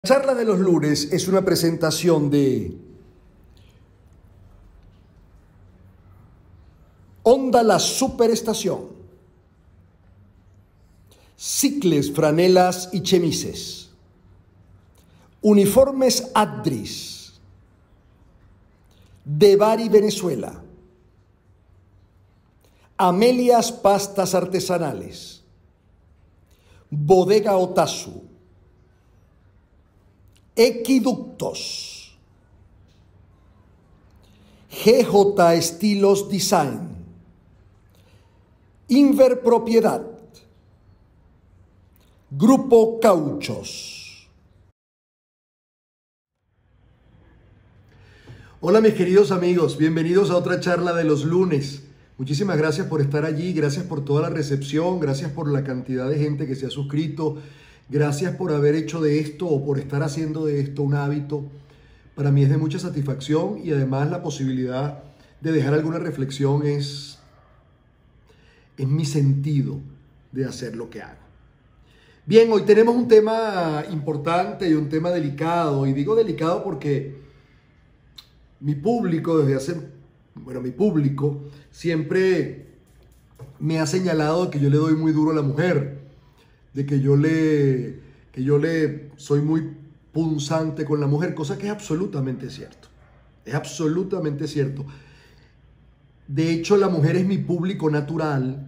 La charla de los lunes es una presentación de Honda La Superestación, Cicles, Franelas y Chemises, Uniformes Adris, De Bari, Venezuela, Amelias Pastas Artesanales, Bodega Otazu, Equiductos, GJ Estilos Design, Inver Propiedad, Grupo Cauchos. Hola mis queridos amigos, bienvenidos a otra charla de los lunes. Muchísimas gracias por estar allí, gracias por toda la recepción, gracias por la cantidad de gente que se ha suscrito. Gracias por haber hecho de esto o por estar haciendo de esto un hábito. Para mí es de mucha satisfacción y además la posibilidad de dejar alguna reflexión es mi sentido de hacer lo que hago. Bien, hoy tenemos un tema importante y un tema delicado. Y digo delicado porque mi público siempre me ha señalado que yo le doy muy duro a la mujer, de que yo le soy muy punzante con la mujer, cosa que es absolutamente cierto. Es absolutamente cierto. De hecho, la mujer es mi público natural.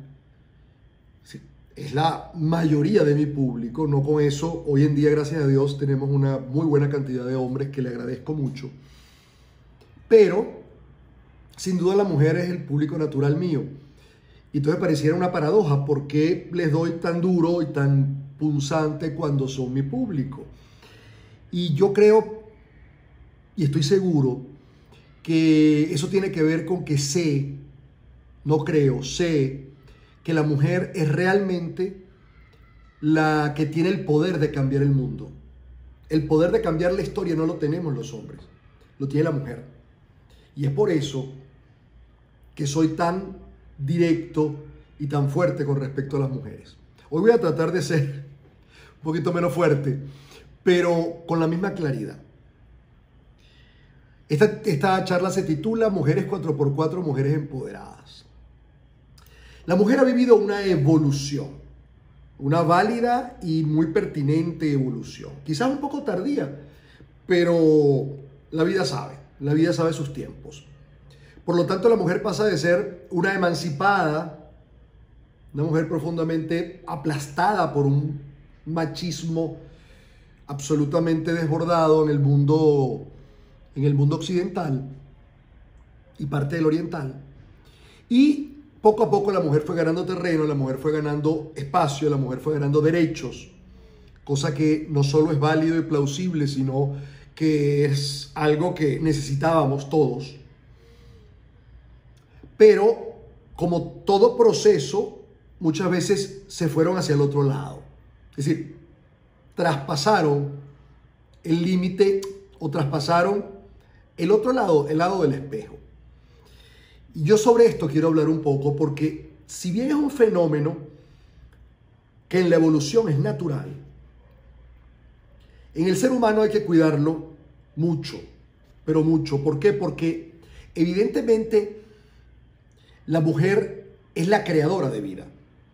Es la mayoría de mi público. No con eso, hoy en día, gracias a Dios, tenemos una muy buena cantidad de hombres que le agradezco mucho. Pero, sin duda, la mujer es el público natural mío. Y entonces pareciera una paradoja. ¿Por qué les doy tan duro y tan punzante cuando son mi público? Y yo creo, y estoy seguro, que eso tiene que ver con que sé que la mujer es realmente la que tiene el poder de cambiar el mundo. El poder de cambiar la historia no lo tenemos los hombres, lo tiene la mujer. Y es por eso que soy tan directo y tan fuerte con respecto a las mujeres. Hoy voy a tratar de ser un poquito menos fuerte, pero con la misma claridad. Esta charla se titula Mujeres 4x4, Mujeres Empoderadas. La mujer ha vivido una evolución, una válida y muy pertinente evolución. Quizás un poco tardía, pero la vida sabe sus tiempos. Por lo tanto, la mujer pasa de ser una emancipada, una mujer profundamente aplastada por un machismo absolutamente desbordado en el mundo occidental y parte del oriental. Y poco a poco la mujer fue ganando terreno, la mujer fue ganando espacio, la mujer fue ganando derechos, cosa que no solo es válido y plausible, sino que es algo que necesitábamos todos. Pero, como todo proceso, muchas veces se fueron hacia el otro lado. Es decir, traspasaron el límite o traspasaron el otro lado, el lado del espejo. Y yo sobre esto quiero hablar un poco porque si bien es un fenómeno que en la evolución es natural, en el ser humano hay que cuidarlo mucho, pero mucho. ¿Por qué? Porque evidentemente la mujer es la creadora de vida.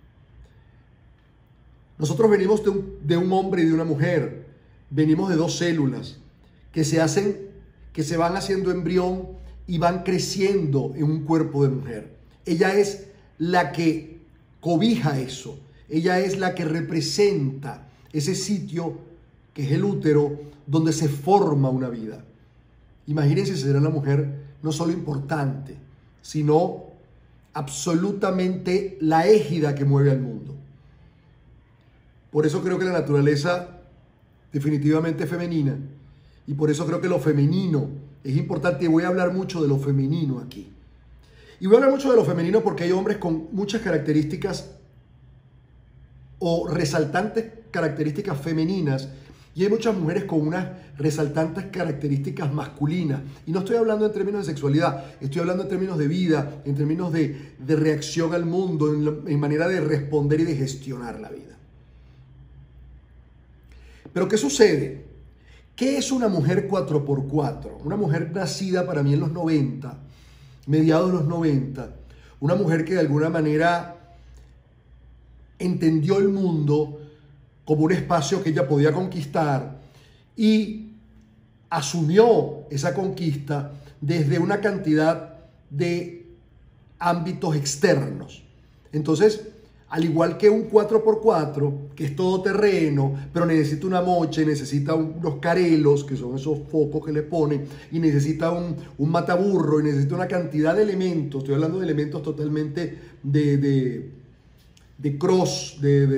Nosotros venimos de un hombre y de una mujer. Venimos de dos células que se van haciendo embrión y van creciendo en un cuerpo de mujer. Ella es la que cobija eso. Ella es la que representa ese sitio que es el útero donde se forma una vida. Imagínense ser una mujer no solo importante, sino absolutamente la égida que mueve al mundo. Por eso creo que la naturaleza definitivamente es femenina y por eso creo que lo femenino es importante y voy a hablar mucho de lo femenino aquí. Y voy a hablar mucho de lo femenino porque hay hombres con muchas características o resaltantes características femeninas y hay muchas mujeres con unas resaltantes características masculinas. Y no estoy hablando en términos de sexualidad, estoy hablando en términos de vida, en términos de reacción al mundo, en manera de responder y de gestionar la vida. Pero ¿qué sucede? ¿Qué es una mujer 4x4? Una mujer nacida para mí en los 90, mediados de los 90, una mujer que de alguna manera entendió el mundo como un espacio que ella podía conquistar y asumió esa conquista desde una cantidad de ámbitos externos. Entonces, al igual que un 4x4, que es todoterreno, pero necesita una moche, necesita unos carelos, que son esos focos que le ponen, y necesita un mataburro, y necesita una cantidad de elementos. Estoy hablando de elementos totalmente de cross,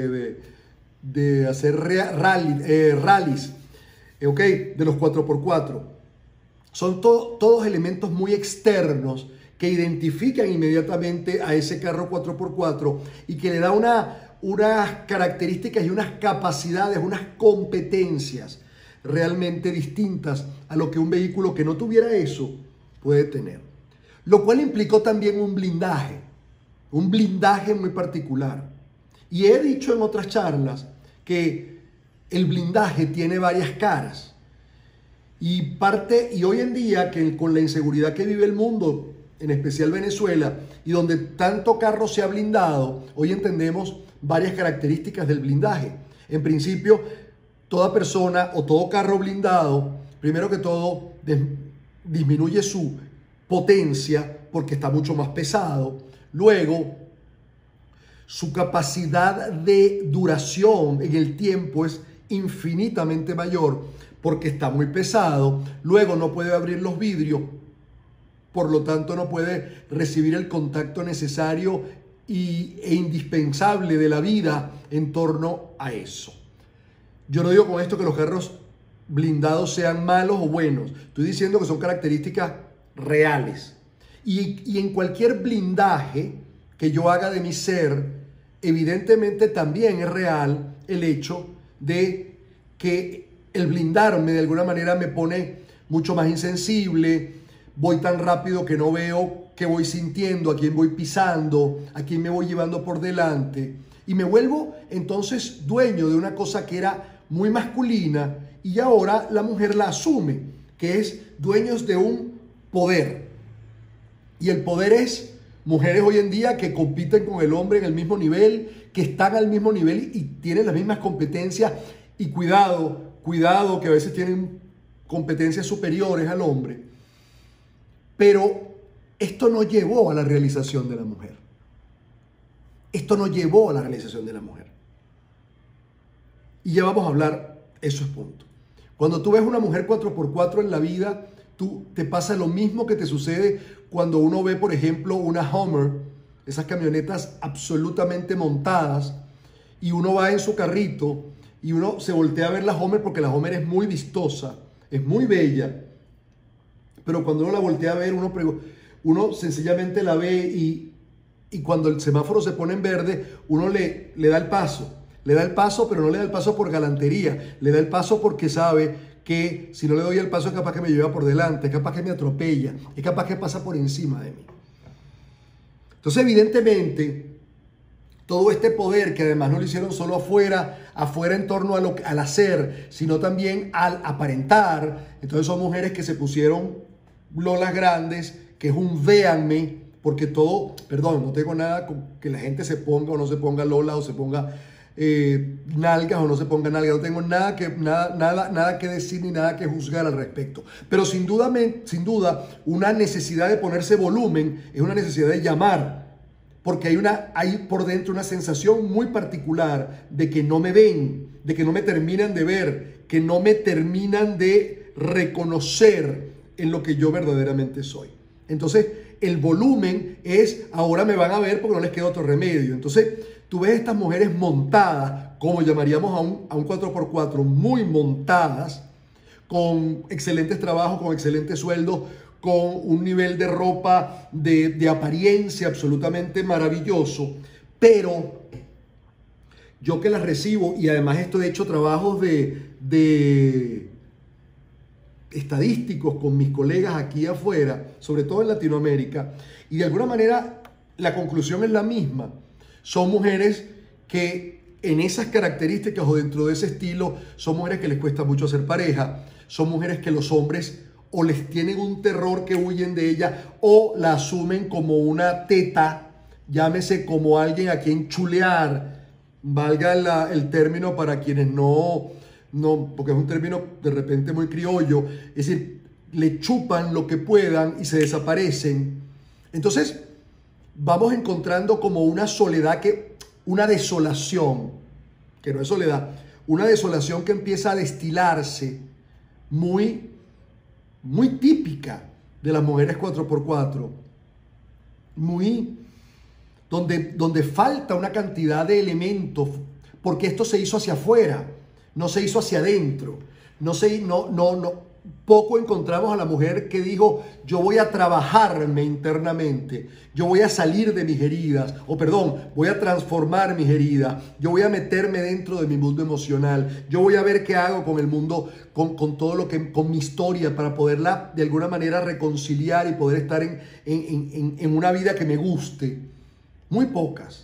de hacer rallies, de los 4x4. Son todos elementos muy externos que identifican inmediatamente a ese carro 4x4 y que le da unas características y unas capacidades, unas competencias realmente distintas a lo que un vehículo que no tuviera eso puede tener. Lo cual implicó también un blindaje muy particular. Y he dicho en otras charlas que el blindaje tiene varias caras. Y hoy en día, que con la inseguridad que vive el mundo, en especial Venezuela, y donde tanto carro se ha blindado, hoy entendemos varias características del blindaje. En principio, toda persona o todo carro blindado, primero que todo, disminuye su potencia porque está mucho más pesado. Luego, su capacidad de duración en el tiempo es infinitamente mayor porque está muy pesado. Luego no puede abrir los vidrios, por lo tanto no puede recibir el contacto necesario e indispensable de la vida en torno a eso. Yo no digo con esto que los carros blindados sean malos o buenos. Estoy diciendo que son características reales. Y en cualquier blindaje que yo haga de mi ser, evidentemente también es real el hecho de que el blindarme de alguna manera me pone mucho más insensible. Voy tan rápido que no veo qué voy sintiendo, a quién voy pisando, a quién me voy llevando por delante. Y me vuelvo entonces dueño de una cosa que era muy masculina y ahora la mujer la asume, que es dueños de un poder. Y el poder es mujeres hoy en día que compiten con el hombre en el mismo nivel, que están al mismo nivel y tienen las mismas competencias. Y cuidado que a veces tienen competencias superiores al hombre. Pero esto no llevó a la realización de la mujer. Esto no llevó a la realización de la mujer. Y ya vamos a hablar, eso es punto. Cuando tú ves una mujer 4x4 en la vida, te pasa lo mismo que te sucede cuando uno ve, por ejemplo, una Hummer, esas camionetas absolutamente montadas, y uno va en su carrito y uno se voltea a ver la Hummer porque la Hummer es muy vistosa, es muy bella. Pero cuando uno la voltea a ver, uno sencillamente la ve y cuando el semáforo se pone en verde, uno le da el paso. Le da el paso, pero no le da el paso por galantería. Le da el paso porque sabe que si no le doy el paso es capaz que me lleva por delante, es capaz que me atropella, es capaz que pasa por encima de mí. Entonces, evidentemente, todo este poder, que además no lo hicieron solo afuera en torno al hacer, sino también al aparentar. Entonces son mujeres que se pusieron lolas grandes, que es un véanme, porque todo, perdón, no tengo nada con que la gente se ponga o no se ponga lola o se ponga nalgas o no se ponga nalgas, no tengo nada que decir ni nada que juzgar al respecto. Pero sin duda, una necesidad de ponerse volumen es una necesidad de llamar, porque hay por dentro una sensación muy particular de que no me ven, de que no me terminan de ver, que no me terminan de reconocer en lo que yo verdaderamente soy. Entonces, el volumen es, ahora me van a ver porque no les queda otro remedio. Entonces, tú ves estas mujeres montadas, como llamaríamos a un 4x4, muy montadas, con excelentes trabajos, con excelentes sueldos, con un nivel de ropa, de apariencia absolutamente maravilloso. Pero yo que las recibo, y además esto he hecho trabajos de estadísticos con mis colegas aquí afuera, sobre todo en Latinoamérica, y de alguna manera la conclusión es la misma. Son mujeres que en esas características o dentro de ese estilo son mujeres que les cuesta mucho hacer pareja, son mujeres que los hombres o les tienen un terror que huyen de ella o la asumen como una teta, llámese como alguien a quien chulear, valga el término para quienes no, porque es un término de repente muy criollo, es decir, le chupan lo que puedan y se desaparecen. Entonces vamos encontrando como una soledad, una desolación, que no es soledad, una desolación que empieza a destilarse muy típica de las mujeres 4x4, donde falta una cantidad de elementos, porque esto se hizo hacia afuera, no se hizo hacia adentro. Poco encontramos a la mujer que dijo: yo voy a trabajarme internamente, yo voy a salir de mis heridas, voy a transformar mis heridas, yo voy a meterme dentro de mi mundo emocional, yo voy a ver qué hago con el mundo, con todo lo que, con mi historia, para poderla de alguna manera reconciliar y poder estar en una vida que me guste. Muy pocas.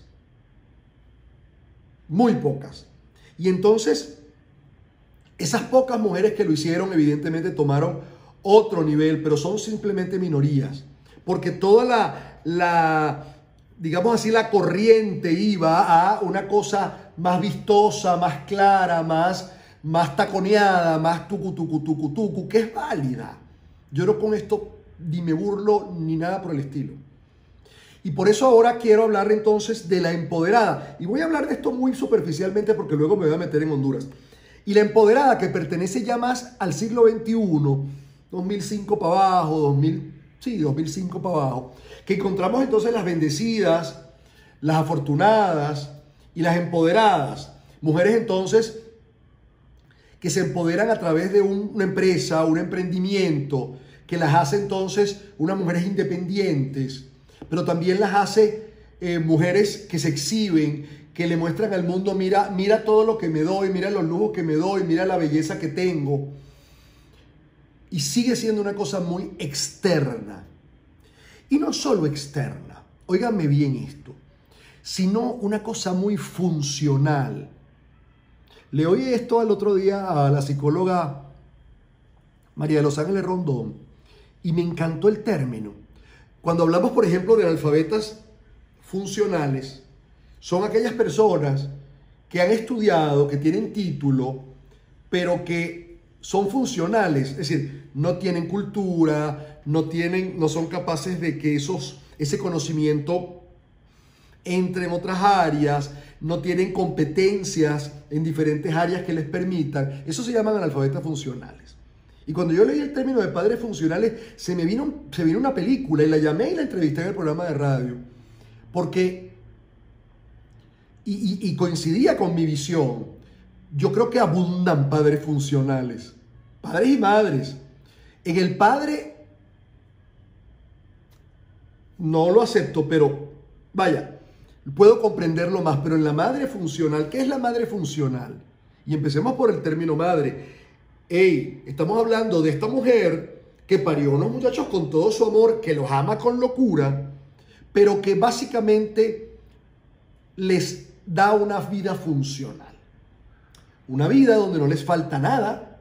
Y entonces, esas pocas mujeres que lo hicieron, evidentemente tomaron otro nivel, pero son simplemente minorías, porque toda digamos así, la corriente iba a una cosa más vistosa, más clara, más taconeada, más tucu, que es válida. Yo no con esto ni me burlo ni nada por el estilo. Y por eso ahora quiero hablar entonces de la empoderada. Y voy a hablar de esto muy superficialmente porque luego me voy a meter en Honduras. Y la empoderada, que pertenece ya más al siglo XXI, 2005 para abajo, 2005 para abajo, que encontramos entonces las bendecidas, las afortunadas y las empoderadas. Mujeres entonces que se empoderan a través de una empresa, un emprendimiento, que las hace entonces unas mujeres independientes, pero también las hace mujeres que se exhiben, que le muestran al mundo: mira todo lo que me doy, mira los lujos que me doy, mira la belleza que tengo. Y sigue siendo una cosa muy externa. Y no solo externa, óiganme bien esto, sino una cosa muy funcional. Le oí esto el otro día a la psicóloga María de los Ángeles Rondón y me encantó el término. Cuando hablamos, por ejemplo, de analfabetas funcionales, son aquellas personas que han estudiado, que tienen título, pero que son funcionales, es decir, no tienen cultura, no son capaces de que ese conocimiento entre en otras áreas, no tienen competencias en diferentes áreas que les permitan. Eso se llaman analfabetas funcionales. Y cuando yo leí el término de padres funcionales, se vino una película y la llamé y la entrevisté en el programa de radio, porque y coincidía con mi visión. Yo creo que abundan padres funcionales, padres y madres. En el padre no lo acepto, pero vaya, puedo comprenderlo más. Pero en la madre funcional, ¿qué es la madre funcional? Y empecemos por el término madre. Estamos hablando de esta mujer que parió unos muchachos con todo su amor, que los ama con locura, pero que básicamente les da una vida funcional. Una vida donde no les falta nada,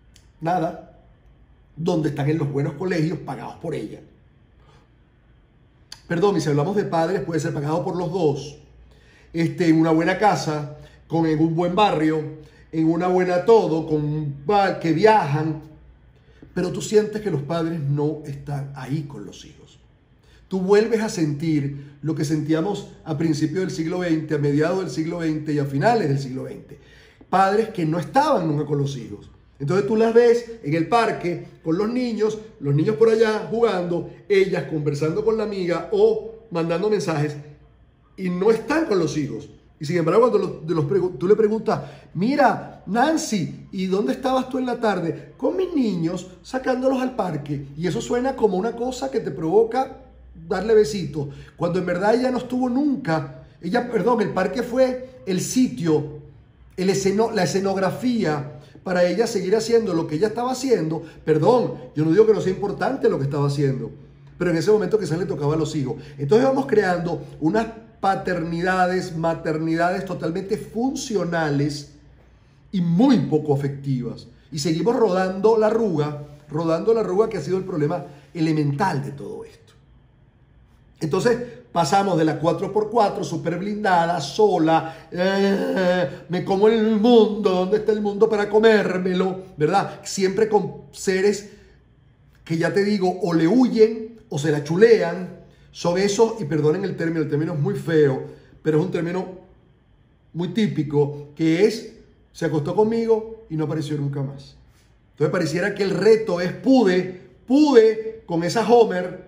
donde están en los buenos colegios pagados por ella. Perdón, y si hablamos de padres, puede ser pagado por los dos, en una buena casa, en un buen barrio, en una buena todo, que viajan, pero tú sientes que los padres no están ahí con los hijos. Tú vuelves a sentir lo que sentíamos a principios del siglo XX, a mediados del siglo XX y a finales del siglo XX. Padres que no estaban nunca con los hijos. Entonces tú las ves en el parque con los niños por allá jugando, ellas conversando con la amiga o mandando mensajes y no están con los hijos. Y sin embargo, cuando tú le preguntas: mira, Nancy, ¿y dónde estabas tú en la tarde? Con mis niños, sacándolos al parque. Y eso suena como una cosa que te provoca darle besitos, cuando en verdad ella no estuvo nunca. El parque fue el sitio, la escenografía para ella seguir haciendo lo que ella estaba haciendo. Perdón, yo no digo que no sea importante lo que estaba haciendo, pero en ese momento quizás le tocaba a los hijos. Entonces vamos creando unas paternidades, maternidades totalmente funcionales y muy poco afectivas. Y seguimos rodando la arruga que ha sido el problema elemental de todo esto. Entonces pasamos de la 4x4 súper blindada, sola, me como el mundo, ¿dónde está el mundo para comérmelo? ¿Verdad? Siempre con seres que ya te digo, o le huyen o se la chulean. Son esos, y perdonen el término es muy feo, pero es un término muy típico, que es, se acostó conmigo y no apareció nunca más. Entonces pareciera que el reto es pude con esa Homer,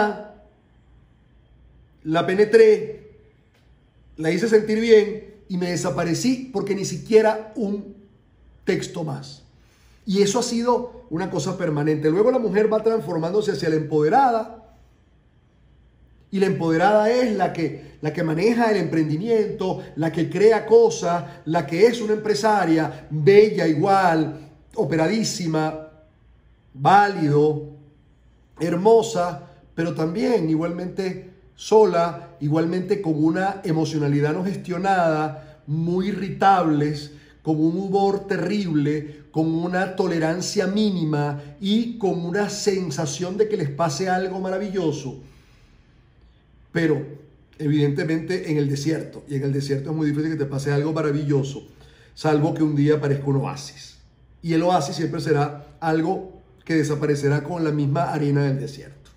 la penetré, la hice sentir bien y me desaparecí porque ni siquiera un texto más. Y eso ha sido una cosa permanente. Luego la mujer va transformándose hacia la empoderada. Y la empoderada es la que maneja el emprendimiento, la que crea cosas, la que es una empresaria, bella igual, operadísima, válido, hermosa, pero también igualmente sola, igualmente con una emocionalidad no gestionada, muy irritables, con un humor terrible, con una tolerancia mínima y con una sensación de que les pase algo maravilloso. Pero evidentemente en el desierto, y en el desierto es muy difícil que te pase algo maravilloso, salvo que un día aparezca un oasis. Y el oasis siempre será algo que desaparecerá con la misma arena del desierto.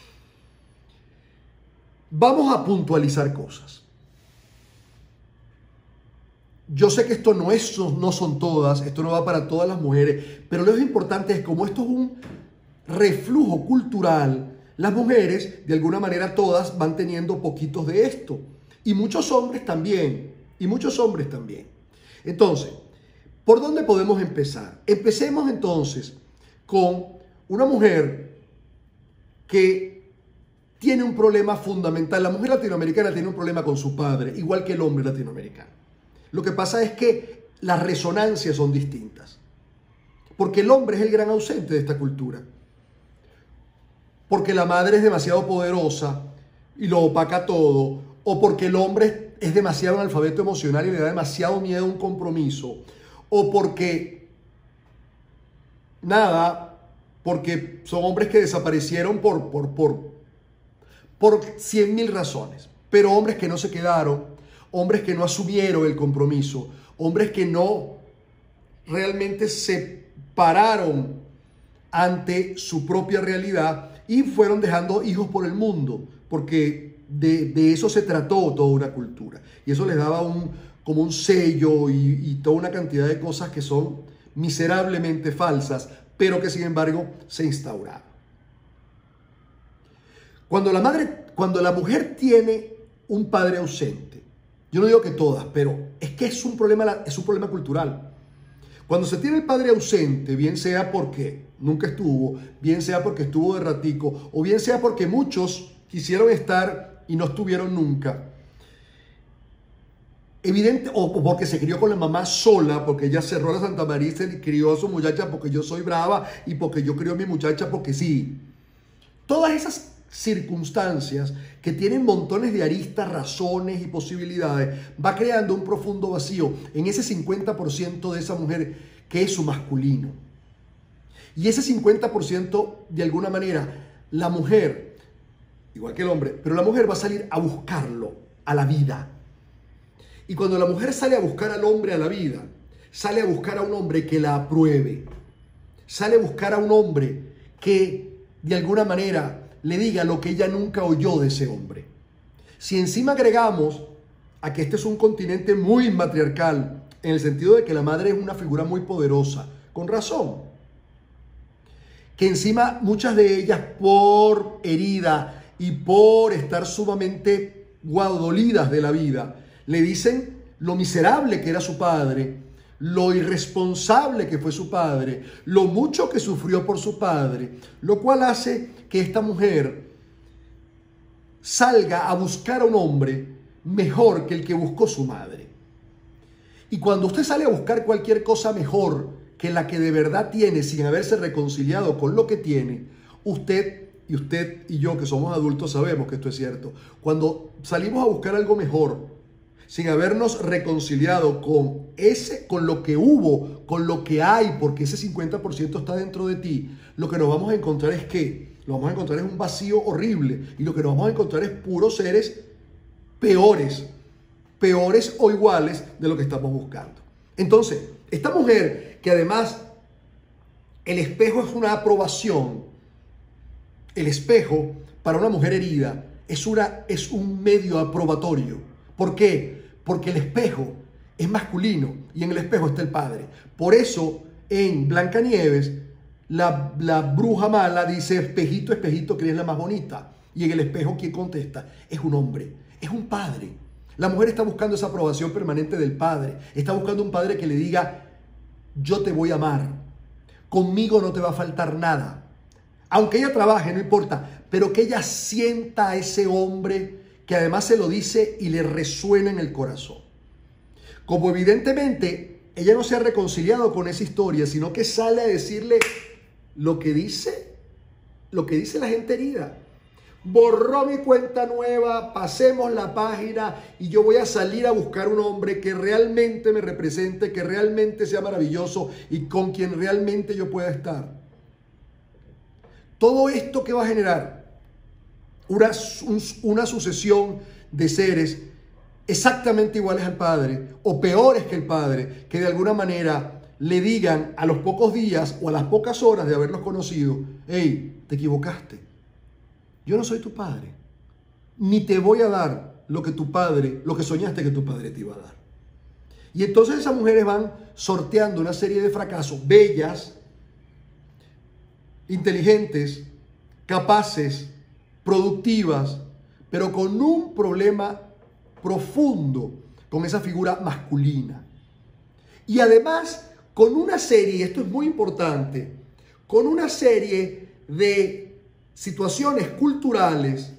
Vamos a puntualizar cosas. Yo sé que esto no son todas, esto no va para todas las mujeres, pero lo importante es como esto es un reflujo cultural. Las mujeres, de alguna manera, todas van teniendo poquitos de esto. Y muchos hombres también. Entonces, ¿por dónde podemos empezar? Empecemos entonces con una mujer que tiene un problema fundamental. La mujer latinoamericana tiene un problema con su padre, igual que el hombre latinoamericano. Lo que pasa es que las resonancias son distintas. Porque el hombre es el gran ausente de esta cultura. Porque la madre es demasiado poderosa y lo opaca todo, o porque el hombre es demasiado analfabeto emocional y le da demasiado miedo a un compromiso, o porque porque son hombres que desaparecieron por 100.000 razones, pero hombres que no se quedaron, hombres que no asumieron el compromiso, hombres que no realmente se pararon ante su propia realidad y fueron dejando hijos por el mundo, porque de eso se trató toda una cultura. Y eso les daba como un sello y toda una cantidad de cosas que son miserablemente falsas, pero que sin embargo se instauraron. Cuando la mujer tiene un padre ausente, yo no digo que todas, pero es que es un problema cultural. Cuando se tiene el padre ausente, bien sea porque nunca estuvo, bien sea porque estuvo de ratico, o bien sea porque muchos quisieron estar y no estuvieron nunca, o porque se crió con la mamá sola, porque ella cerró la Santa María y se crió a su muchacha porque yo soy brava y porque yo crío a mi muchacha porque sí. Todas esas circunstancias que tienen montones de aristas, razones y posibilidades, va creando un profundo vacío en ese 50% de esa mujer que es su masculino. Y ese 50%, de alguna manera, la mujer, igual que el hombre, pero la mujer va a salir a buscarlo a la vida. Y cuando la mujer sale a buscar al hombre a la vida, sale a buscar a un hombre que la apruebe, sale a buscar a un hombre que de alguna manera le diga lo que ella nunca oyó de ese hombre. Si encima agregamos a que este es un continente muy matriarcal, en el sentido de que la madre es una figura muy poderosa, con razón, que encima muchas de ellas por herida y por estar sumamente dolidas de la vida, le dicen lo miserable que era su padre, lo irresponsable que fue su padre, lo mucho que sufrió por su padre, lo cual hace que esta mujer salga a buscar a un hombre mejor que el que buscó su madre. Y cuando usted sale a buscar cualquier cosa mejor que la que de verdad tiene, sin haberse reconciliado con lo que tiene, usted y yo que somos adultos sabemos que esto es cierto. Cuando salimos a buscar algo mejor, sin habernos reconciliado con lo que hubo, con lo que hay, porque ese 50% está dentro de ti, lo que nos vamos a encontrar es ¿qué? Lo vamos a encontrar es un vacío horrible, y lo que nos vamos a encontrar es puros seres peores o iguales de lo que estamos buscando. Entonces, esta mujer que además el espejo es una aprobación, el espejo para una mujer herida es un medio aprobatorio. ¿Por qué? Porque el espejo es masculino y en el espejo está el padre. Por eso en Blancanieves la bruja mala dice: espejito, espejito, ¿quién es la más bonita? Y en el espejo, ¿quién contesta? Es un hombre, es un padre. La mujer está buscando esa aprobación permanente del padre. Está buscando un padre que le diga: yo te voy a amar, conmigo no te va a faltar nada. Aunque ella trabaje, no importa, pero que ella sienta a ese hombre que además se lo dice y le resuena en el corazón. Como evidentemente ella no se ha reconciliado con esa historia, sino que sale a decirle lo que dice la gente herida. Borró mi cuenta nueva, pasemos la página y yo voy a salir a buscar un hombre que realmente me represente, que realmente sea maravilloso y con quien realmente yo pueda estar. Todo esto que va a generar una sucesión de seres exactamente iguales al padre o peores que el padre, que de alguna manera le digan a los pocos días o a las pocas horas de haberlos conocido: hey, te equivocaste, yo no soy tu padre, ni te voy a dar lo que soñaste que tu padre te iba a dar. Y entonces esas mujeres van sorteando una serie de fracasos, bellas, inteligentes, capaces, productivas, pero con un problema profundo con esa figura masculina. Y además con una serie, esto es muy importante, con una serie de situaciones culturales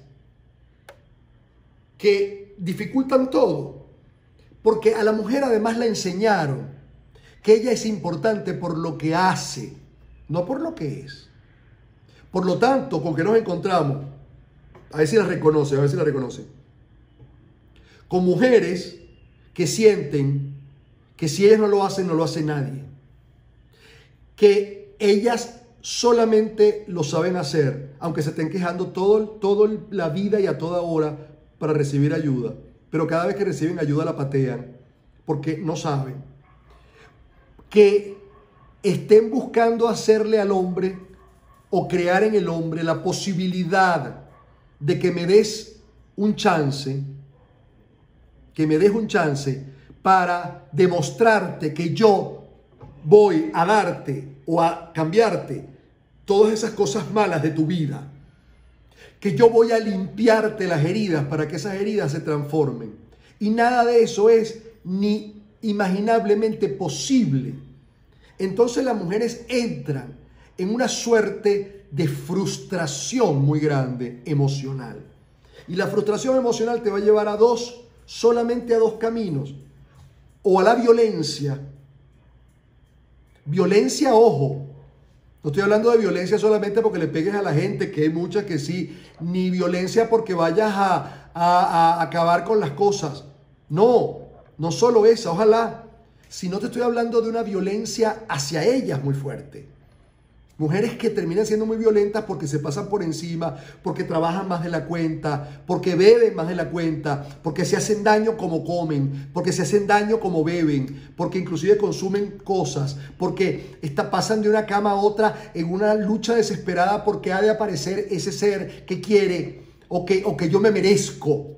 que dificultan todo. Porque a la mujer además la enseñaron que ella es importante por lo que hace, no por lo que es. Por lo tanto, ¿con qué nos encontramos? A ver si la reconoce, con mujeres que sienten que si ellas no lo hacen, no lo hace nadie. Que ellas solamente lo saben hacer, aunque se estén quejando toda la vida y a toda hora para recibir ayuda. Pero cada vez que reciben ayuda la patean porque no saben. Que estén buscando hacerle al hombre o crear en el hombre la posibilidad de que me des un chance, para demostrarte que yo voy a darte o a cambiarte todas esas cosas malas de tu vida, que yo voy a limpiarte las heridas para que esas heridas se transformen. Y nada de eso es ni imaginablemente posible. Entonces las mujeres entran en una suerte de frustración muy grande emocional. Y la frustración emocional te va a llevar solamente a dos caminos. O a la violencia. Violencia, ojo. No estoy hablando de violencia solamente porque le pegues a la gente, que hay muchas que sí. Ni violencia porque vayas a acabar con las cosas. No solo esa, ojalá. Sino te estoy hablando de una violencia hacia ellas muy fuerte. Mujeres que terminan siendo muy violentas porque se pasan por encima, porque trabajan más de la cuenta, porque beben más de la cuenta, porque se hacen daño como comen, porque se hacen daño como beben, porque inclusive consumen cosas, porque pasan de una cama a otra en una lucha desesperada porque ha de aparecer ese ser que quiere o que yo me merezco.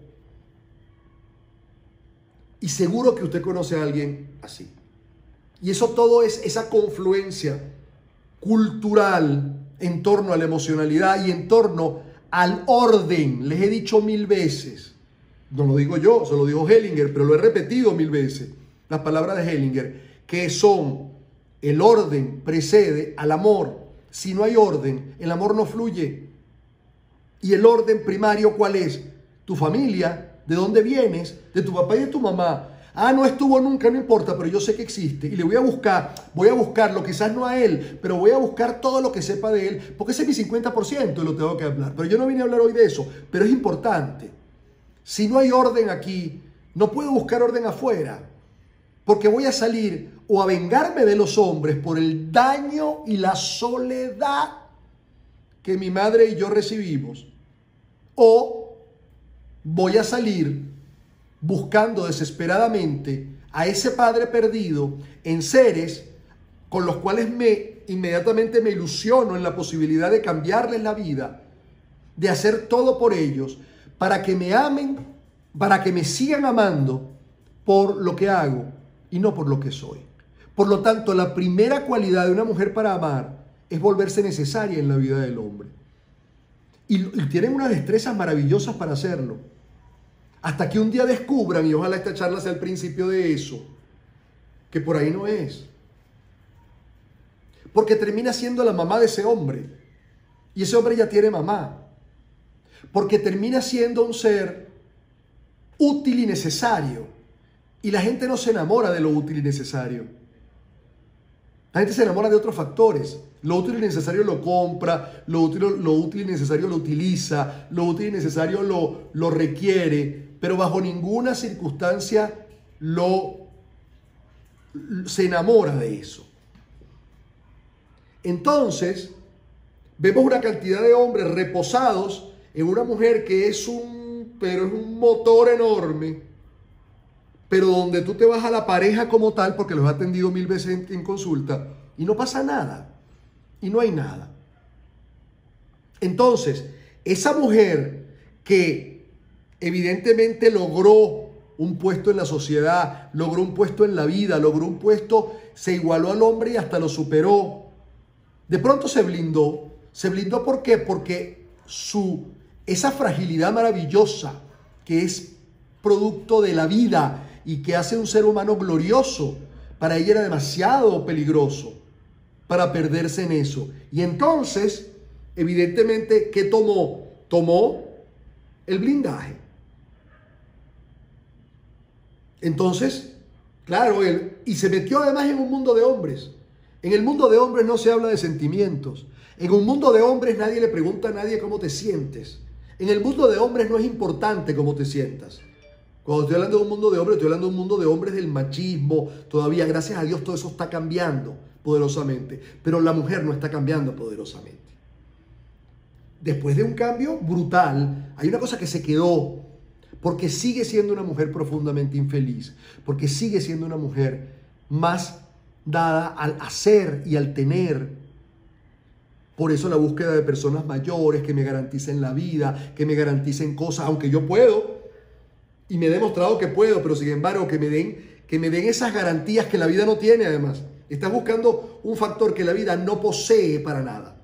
Y seguro que usted conoce a alguien así. Y eso todo es esa confluencia cultural en torno a la emocionalidad y en torno al orden. Les he dicho 1000 veces, no lo digo yo, se lo dijo Hellinger, pero lo he repetido 1000 veces, las palabras de Hellinger, que son: el orden precede al amor. Si no hay orden, el amor no fluye. ¿Y el orden primario cuál es? Tu familia, de dónde vienes, de tu papá y de tu mamá. No estuvo nunca, no importa, pero yo sé que existe y le voy a buscarlo, quizás no a él, pero voy a buscar todo lo que sepa de él, porque ese es mi 50% y lo tengo que hablar. Pero yo no vine a hablar hoy de eso, pero es importante. Si no hay orden aquí, No puedo buscar orden afuera, porque voy a salir o a vengarme de los hombres por el daño y la soledad que mi madre y yo recibimos, o voy a salir buscando desesperadamente a ese padre perdido en seres con los cuales inmediatamente me ilusiono en la posibilidad de cambiarles la vida, de hacer todo por ellos, para que me amen, para que me sigan amando por lo que hago y no por lo que soy. Por lo tanto, la primera cualidad de una mujer para amar es volverse necesaria en la vida del hombre. Y tienen unas destrezas maravillosas para hacerlo. Hasta que un día descubran, y ojalá esta charla sea el principio de eso, que por ahí no es. Porque termina siendo la mamá de ese hombre. Y ese hombre ya tiene mamá. Porque termina siendo un ser útil y necesario. Y la gente no se enamora de lo útil y necesario. La gente se enamora de otros factores. Lo útil y necesario lo compra, lo útil y necesario lo utiliza, lo útil y necesario lo requiere, pero bajo ninguna circunstancia se enamora de eso. Entonces, vemos una cantidad de hombres reposados en una mujer que es un motor enorme, pero donde tú te vas a la pareja como tal, porque los he atendido 1000 veces en consulta, y no pasa nada, y no hay nada. Entonces, esa mujer que evidentemente logró un puesto en la sociedad, logró un puesto en la vida, logró un puesto, se igualó al hombre y hasta lo superó, de pronto se blindó. ¿Se blindó por qué? Porque esa fragilidad maravillosa que es producto de la vida y que hace un ser humano glorioso, para ella era demasiado peligroso para perderse en eso. Y entonces, evidentemente, ¿qué tomó? Tomó el blindaje. Entonces, claro, y se metió además en un mundo de hombres. En el mundo de hombres no se habla de sentimientos. En un mundo de hombres nadie le pregunta a nadie cómo te sientes. En el mundo de hombres no es importante cómo te sientas. Cuando estoy hablando de un mundo de hombres, estoy hablando de un mundo de hombres del machismo. Todavía, gracias a Dios, todo eso está cambiando poderosamente. Pero la mujer no está cambiando poderosamente. Después de un cambio brutal, hay una cosa que se quedó, porque sigue siendo una mujer profundamente infeliz, porque sigue siendo una mujer más dada al hacer y al tener. Por eso la búsqueda de personas mayores que me garanticen la vida, que me garanticen cosas, aunque yo puedo, y me he demostrado que puedo, pero sin embargo que me den esas garantías que la vida no tiene además. Estás buscando un factor que la vida no posee para nada.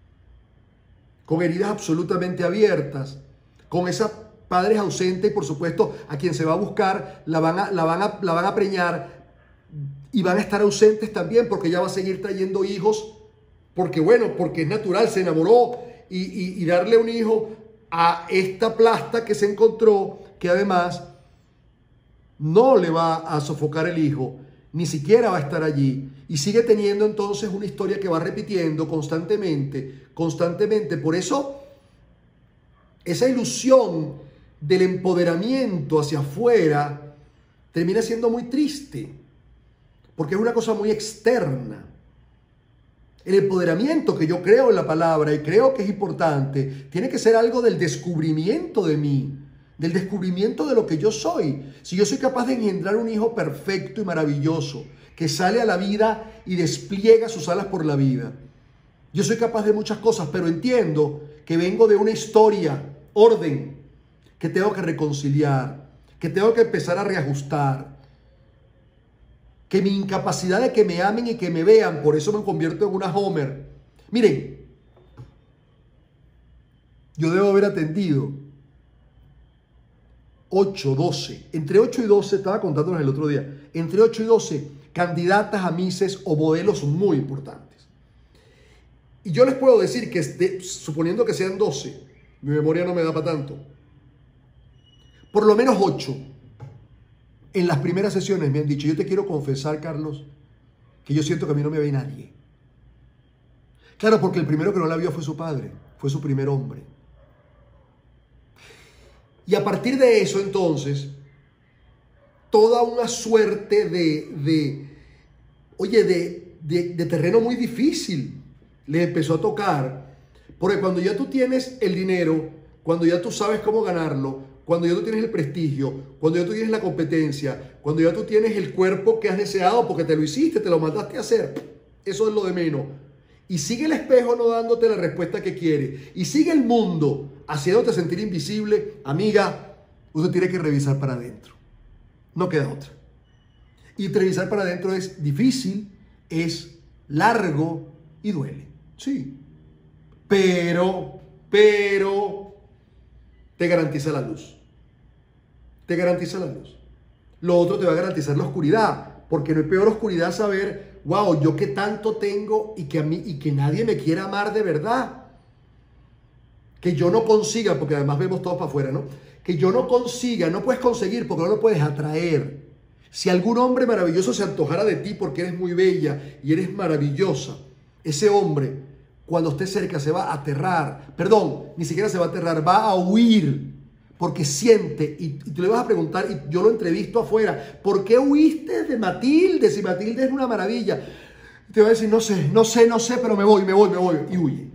Con heridas absolutamente abiertas, con esos padres ausentes y por supuesto a quien se va a buscar la van a preñar y van a estar ausentes también porque ella va a seguir trayendo hijos, porque es natural, se enamoró y darle un hijo a esta plasta que se encontró, que además no le va a sofocar el hijo, ni siquiera va a estar allí, y sigue teniendo entonces una historia que va repitiendo constantemente. Por eso, esa ilusión del empoderamiento hacia afuera termina siendo muy triste, porque es una cosa muy externa. El empoderamiento, que yo creo en la palabra y creo que es importante, tiene que ser algo del descubrimiento de mí, del descubrimiento de lo que yo soy. Si yo soy capaz de engendrar un hijo perfecto y maravilloso, que sale a la vida y despliega sus alas por la vida, yo soy capaz de muchas cosas, pero entiendo que vengo de una historia, orden, que tengo que reconciliar, que tengo que empezar a reajustar, que mi incapacidad de que me amen y que me vean, por eso me convierto en una Homer. Miren, yo debo haber atendido 8, 12, entre 8 y 12, estaba contándonos el otro día, entre 8 y 12 candidatas a Misses o modelos muy importantes. Y yo les puedo decir que, suponiendo que sean 12, mi memoria no me da para tanto, por lo menos 8 en las primeras sesiones me han dicho: yo te quiero confesar, Carlos, que yo siento que a mí no me ve nadie. Claro, porque el primero que no la vio fue su padre, fue su primer hombre. Y a partir de eso, entonces, toda una suerte de terreno muy difícil. Le empezó a tocar, porque cuando ya tú tienes el dinero, cuando ya tú sabes cómo ganarlo, cuando ya tú tienes el prestigio, cuando ya tú tienes la competencia, cuando ya tú tienes el cuerpo que has deseado porque te lo hiciste, te lo mandaste a hacer, eso es lo de menos. Y sigue el espejo no dándote la respuesta que quiere, y sigue el mundo haciéndote sentir invisible, amiga, usted tiene que revisar para adentro. No queda otra. Y revisar para adentro es difícil, es largo y duele. Sí. Pero te garantiza la luz. Te garantiza la luz. Lo otro te va a garantizar la oscuridad, porque no es peor oscuridad saber, wow, yo qué tanto tengo y que nadie me quiera amar de verdad. Que yo no consiga, porque además vemos todos para afuera, ¿no? Que yo no consiga, no puedes conseguir porque no lo puedes atraer. Si algún hombre maravilloso se antojara de ti porque eres muy bella y eres maravillosa, ese hombre, cuando esté cerca, se va a aterrar. Perdón, ni siquiera se va a aterrar, va a huir. Porque siente, y tú le vas a preguntar, y yo lo entrevisto afuera, ¿por qué huiste de Matilde? Si Matilde es una maravilla. Te va a decir, no sé, pero me voy, y huye.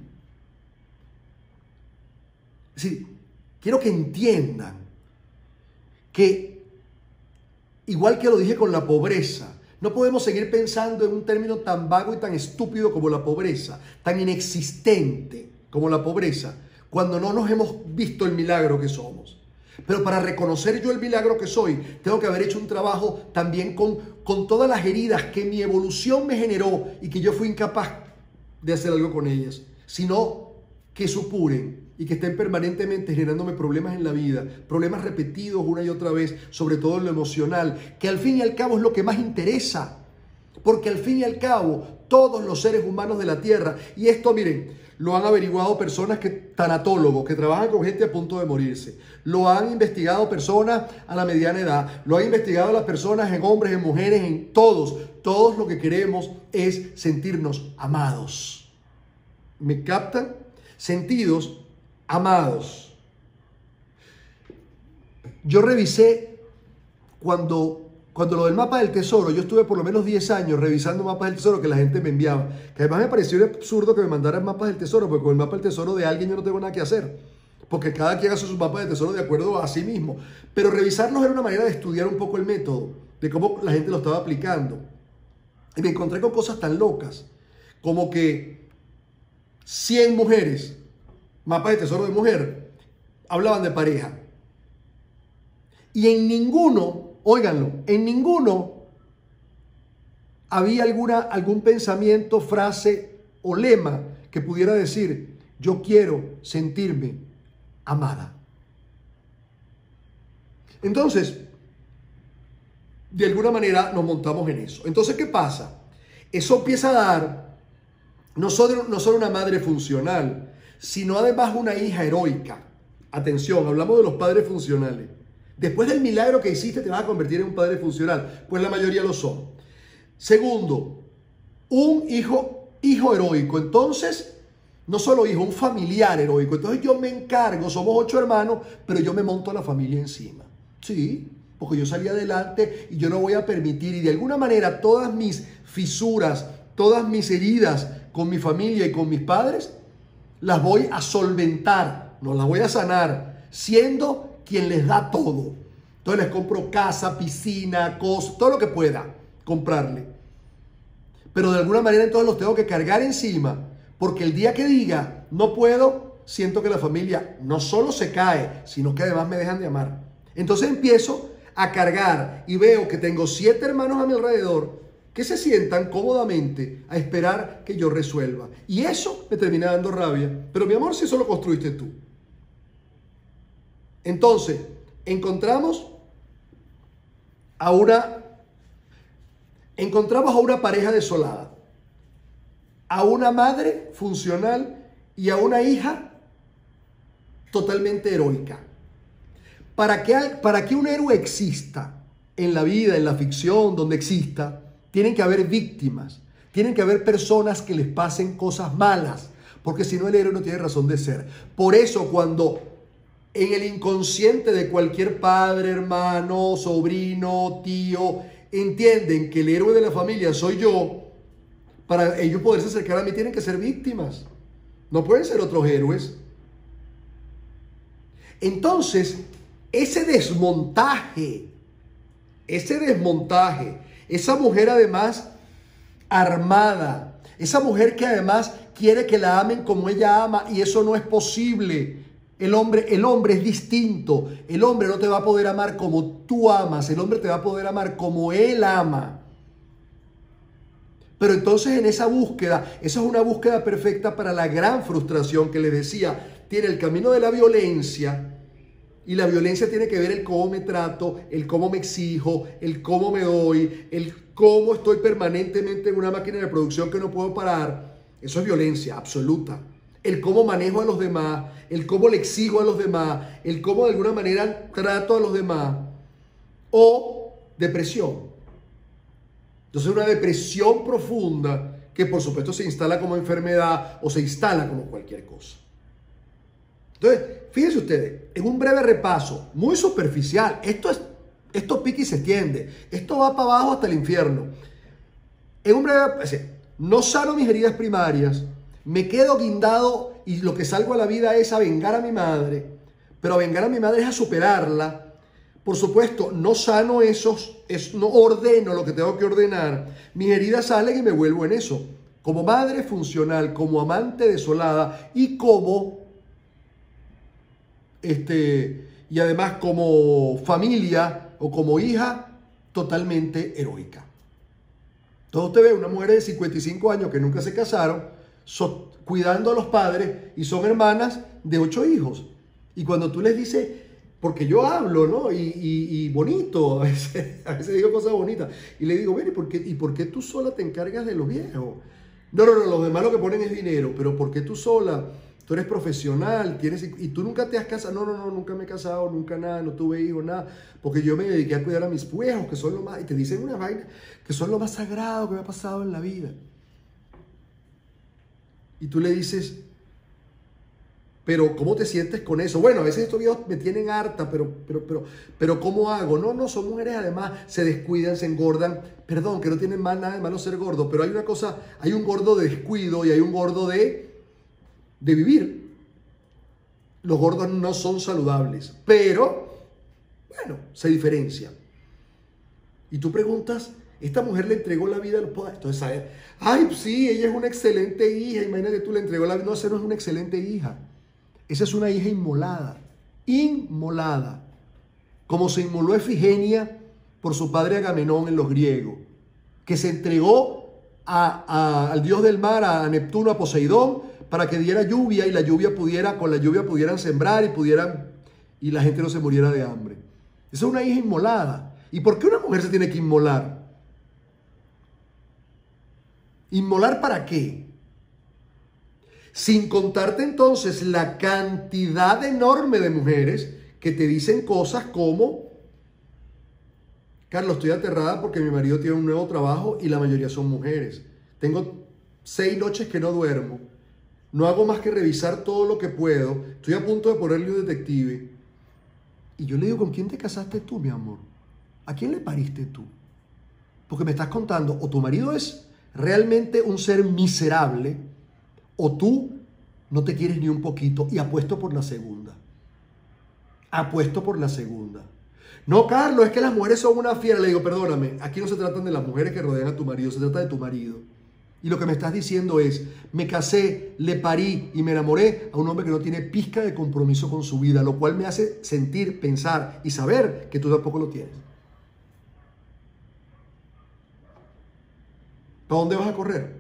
Es decir, quiero que entiendan que, igual que lo dije con la pobreza, no podemos seguir pensando en un término tan vago y tan estúpido como la pobreza, tan inexistente como la pobreza, cuando no nos hemos visto el milagro que somos. Pero para reconocer yo el milagro que soy, tengo que haber hecho un trabajo también con todas las heridas que mi evolución me generó y que yo fui incapaz de hacer algo con ellas, sino que supuren y que estén permanentemente generándome problemas en la vida, problemas repetidos una y otra vez, sobre todo en lo emocional, que al fin y al cabo es lo que más interesa, porque al fin y al cabo todos los seres humanos de la tierra, y esto miren, lo han averiguado personas tanatólogos que trabajan con gente a punto de morirse, lo han investigado personas a la mediana edad, lo han investigado las personas en hombres, en mujeres, en todos lo que queremos es sentirnos amados. ¿Me captan? Sentidos amados. Yo revisé cuando lo del mapa del tesoro, yo estuve por lo menos 10 años revisando mapas del tesoro que la gente me enviaba, que además me pareció absurdo que me mandaran mapas del tesoro, porque con el mapa del tesoro de alguien yo no tengo nada que hacer, porque cada quien hace sus mapas del tesoro de acuerdo a sí mismo, pero revisarlos era una manera de estudiar un poco el método, de cómo la gente lo estaba aplicando, y me encontré con cosas tan locas, como que 100 mujeres, mapas de tesoro de mujer, hablaban de pareja. Y en ninguno, óiganlo, en ninguno había algún pensamiento, frase o lema que pudiera decir, yo quiero sentirme amada. Entonces, de alguna manera nos montamos en eso. Entonces, ¿qué pasa? Eso empieza a dar no solo una madre funcional, sino además una hija heroica. Atención, hablamos de los padres funcionales. Después del milagro que hiciste te vas a convertir en un padre funcional, pues la mayoría lo son. Segundo, un hijo heroico. Entonces, no solo hijo, un familiar heroico. Entonces yo me encargo, somos 8 hermanos, pero yo me monto a la familia encima. Sí, porque yo salí adelante y yo no voy a permitir, y de alguna manera todas mis fisuras, todas mis heridas con mi familia y con mis padres, las voy a solventar, no las voy a sanar, siendo quien les da todo. Entonces les compro casa, piscina, cosas, todo lo que pueda comprarle. Pero de alguna manera entonces los tengo que cargar encima, porque el día que diga no puedo, siento que la familia no solo se cae, sino que además me dejan de amar. Entonces empiezo a cargar y veo que tengo 7 hermanos a mi alrededor que se sientan cómodamente a esperar que yo resuelva. Y eso me termina dando rabia. Pero mi amor, si eso lo construiste tú. Entonces, encontramos a una pareja desolada, a una madre funcional y a una hija totalmente heroica. Para que un héroe exista en la vida, en la ficción, donde exista, tienen que haber víctimas, tienen que haber personas que les pasen cosas malas, porque si no el héroe no tiene razón de ser. Por eso cuando en el inconsciente de cualquier padre, hermano, sobrino, tío, entienden que el héroe de la familia soy yo. Para ellos poderse acercar a mí tienen que ser víctimas. No pueden ser otros héroes. Entonces, ese desmontaje, esa mujer además armada, esa mujer que además quiere que la amen como ella ama, y eso no es posible. El hombre es distinto. El hombre no te va a poder amar como tú amas. El hombre te va a poder amar como él ama. Pero entonces en esa búsqueda, esa es una búsqueda perfecta para la gran frustración que les decía. Tiene el camino de la violencia, y la violencia tiene que ver el cómo me trato, el cómo me exijo, el cómo me doy, el cómo estoy permanentemente en una máquina de producción que no puedo parar. Eso es violencia absoluta. El cómo manejo a los demás, el cómo le exijo a los demás, el cómo de alguna manera trato a los demás. O depresión. Entonces una depresión profunda que por supuesto se instala como enfermedad o se instala como cualquier cosa. Entonces, fíjense ustedes, en un breve repaso, muy superficial, esto pica y se extiende, esto va para abajo hasta el infierno. En un breve, no sano mis heridas primarias, me quedo guindado y lo que salgo a la vida es a vengar a mi madre, pero a vengar a mi madre es a superarla. Por supuesto, no sano no ordeno lo que tengo que ordenar, mis heridas salen y me vuelvo en eso. Como madre funcional, como amante desolada y y además como familia o como hija totalmente heroica. Entonces usted ve una mujer de 55 años que nunca se casaron, cuidando a los padres, y son hermanas de 8 hijos. Y cuando tú les dices, porque yo hablo, ¿no? Y bonito, a veces digo cosas bonitas, y le digo, bueno, ¿y por qué tú sola te encargas de los viejos? No, los demás lo que ponen es dinero, pero ¿por qué tú sola? Tú eres profesional, y tú nunca te has casado. No, nunca me he casado, nunca nada, no tuve hijos, nada, porque yo me dediqué a cuidar a mis viejos, que son lo más, y te dicen una vaina, que son lo más sagrado que me ha pasado en la vida. Y tú le dices, pero ¿cómo te sientes con eso? Bueno, a veces estos viejos me tienen harta, pero ¿cómo hago? No, son mujeres además, se descuidan, se engordan. Perdón, que no tienen nada de malo ser gordo, pero hay una cosa, hay un gordo de descuido y hay un gordo de vivir. Los gordos no son saludables, pero, bueno, se diferencian. Y tú preguntas, esta mujer le entregó la vida a los padres. Entonces, ¿sabes? Ay, sí, ella es una excelente hija. Imagínate, tú le entregó la vida. No, esa no es una excelente hija. Esa es una hija inmolada. Inmolada. Como se inmoló Efigenia por su padre Agamenón en los griegos, que se entregó al dios del mar, a Neptuno, a Poseidón, para que diera lluvia y con la lluvia pudieran sembrar y la gente no se muriera de hambre. Esa es una hija inmolada. ¿Y por qué una mujer se tiene que inmolar? ¿Inmolar para qué? Sin contarte entonces la cantidad enorme de mujeres que te dicen cosas como: Carlos, estoy aterrada porque mi marido tiene un nuevo trabajo y la mayoría son mujeres. Tengo 6 noches que no duermo. No hago más que revisar todo lo que puedo. Estoy a punto de ponerle un detective. Y yo le digo, ¿con quién te casaste tú, mi amor? ¿A quién le pariste tú? Porque me estás contando, o tu marido es realmente un ser miserable, o tú no te quieres ni un poquito, y apuesto por la segunda. Apuesto por la segunda. No, Carlos, es que las mujeres son una fiera. Le digo, perdóname, aquí no se tratan de las mujeres que rodean a tu marido, se trata de tu marido. Y lo que me estás diciendo es, me casé, le parí y me enamoré a un hombre que no tiene pizca de compromiso con su vida, lo cual me hace sentir, pensar y saber que tú tampoco lo tienes. ¿Para dónde vas a correr?